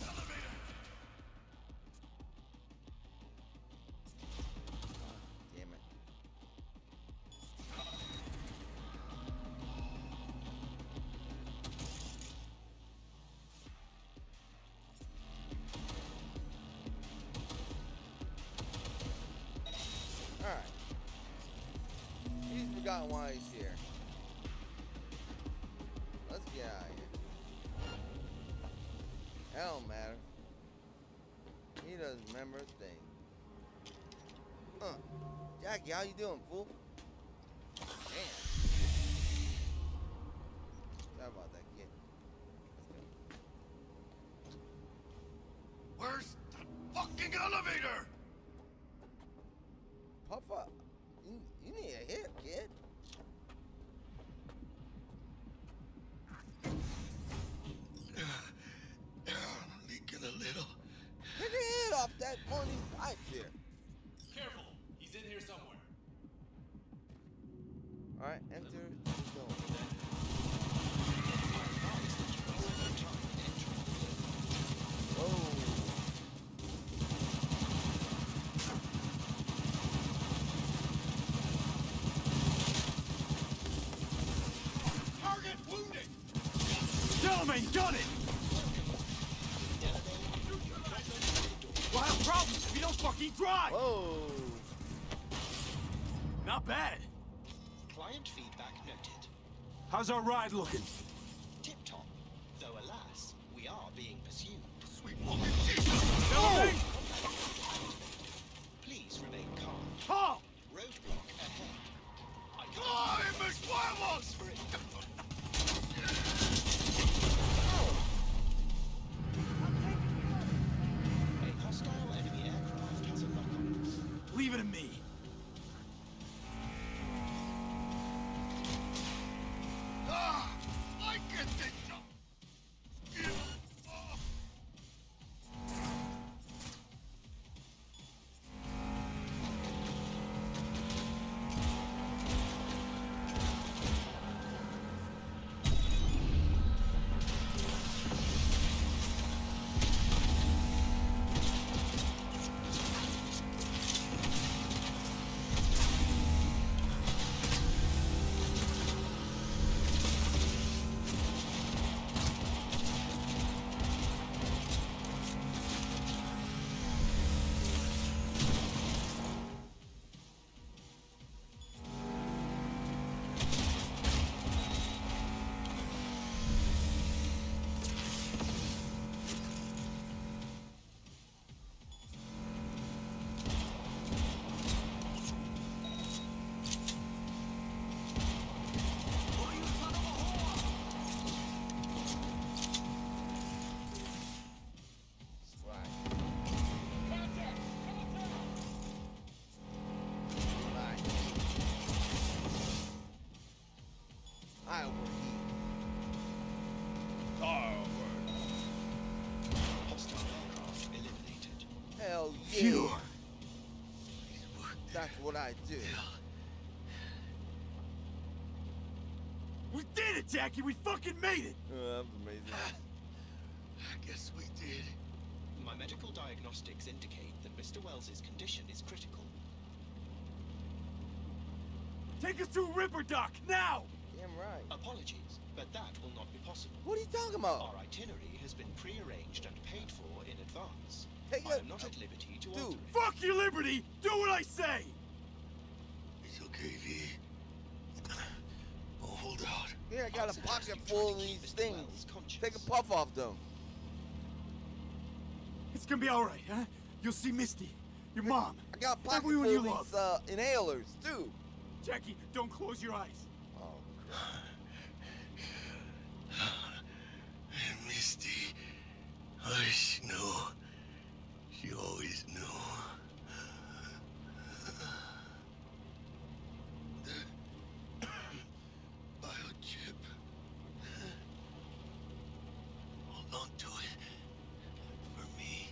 Damn it. Alright. He's forgotten why he's here. Let's get out of here. That don't matter. He doesn't remember a thing. Jackie, how you doing, fool? Damn. Charmaine, got it! We'll have problems if you don't fucking drive! Whoa! Not bad. Client feedback noted. How's our ride looking? Tip-top. Though alas, we are being pursued. Sweet fucking Jesus! Oh! Please remain calm. Calm! Roadblock ahead. I can't ¡Ay, mis huevos! for it. A hostile enemy aircraft has a lock on us. Leave it to me. Ah! I get this job! Hostile aircraft eliminated. Hell yeah! Phew. That's what I do. We did it, Jackie! We fucking made it! That's amazing. I guess we did. My medical diagnostics indicate that Mr. Wells's condition is critical. Take us to Ripper Dock, now! Damn right. Apologies, but that will not be possible. What are you talking about? Our itinerary has been pre-arranged and paid for in advance. Hey, I am not at liberty to alter it. Fuck your liberty! Do what I say! It's okay, V. Oh, hold out. Here, I got a pocket full of these things. Take a puff off them. It's gonna be alright, huh? You'll see Misty, your mom, I got a pocket everyone full you of love. these inhalers, too. Jackie, don't close your eyes. Oh, Misty, she knew. She always knew. The biochip. Hold on to it. For me.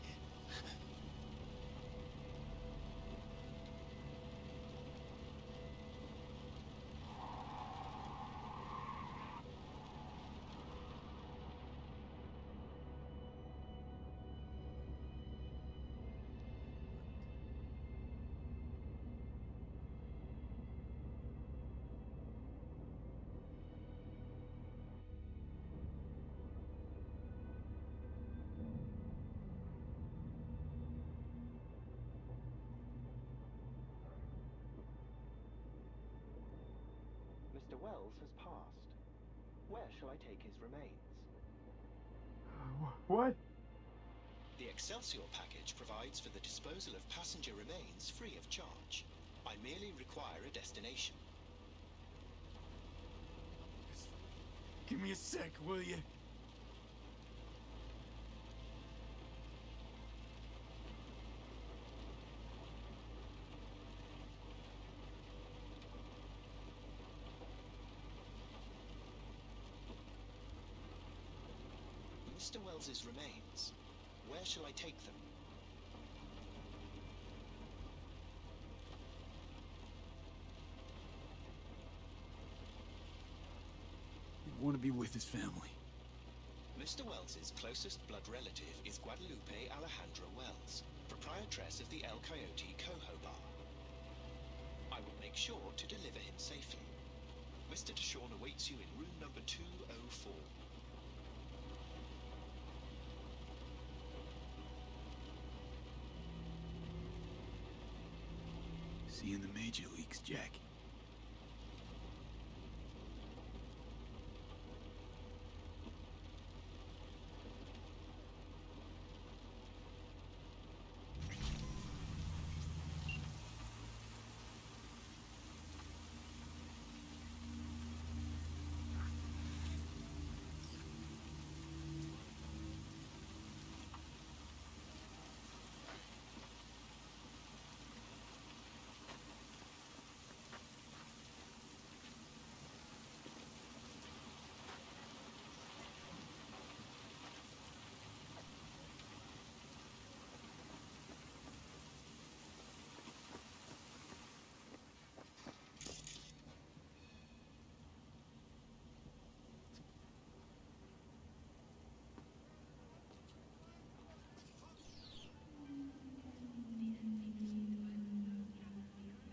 Mr. Wells has passed. Where shall I take his remains? What? The Excelsior package provides for the disposal of passenger remains free of charge. I merely require a destination. Give me a sec, will you? Mr. Wells's remains. Where shall I take them? He'd want to be with his family. Mr. Wells's closest blood relative is Guadalupe Alejandra Wells, proprietress of the El Coyote Coho Bar. I will make sure to deliver him safely. Mr. Deshawn awaits you in room number 204. See you in the major leagues, Jack.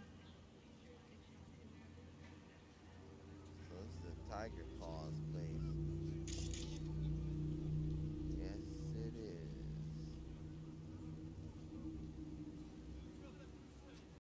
So this is the Tiger Paws place.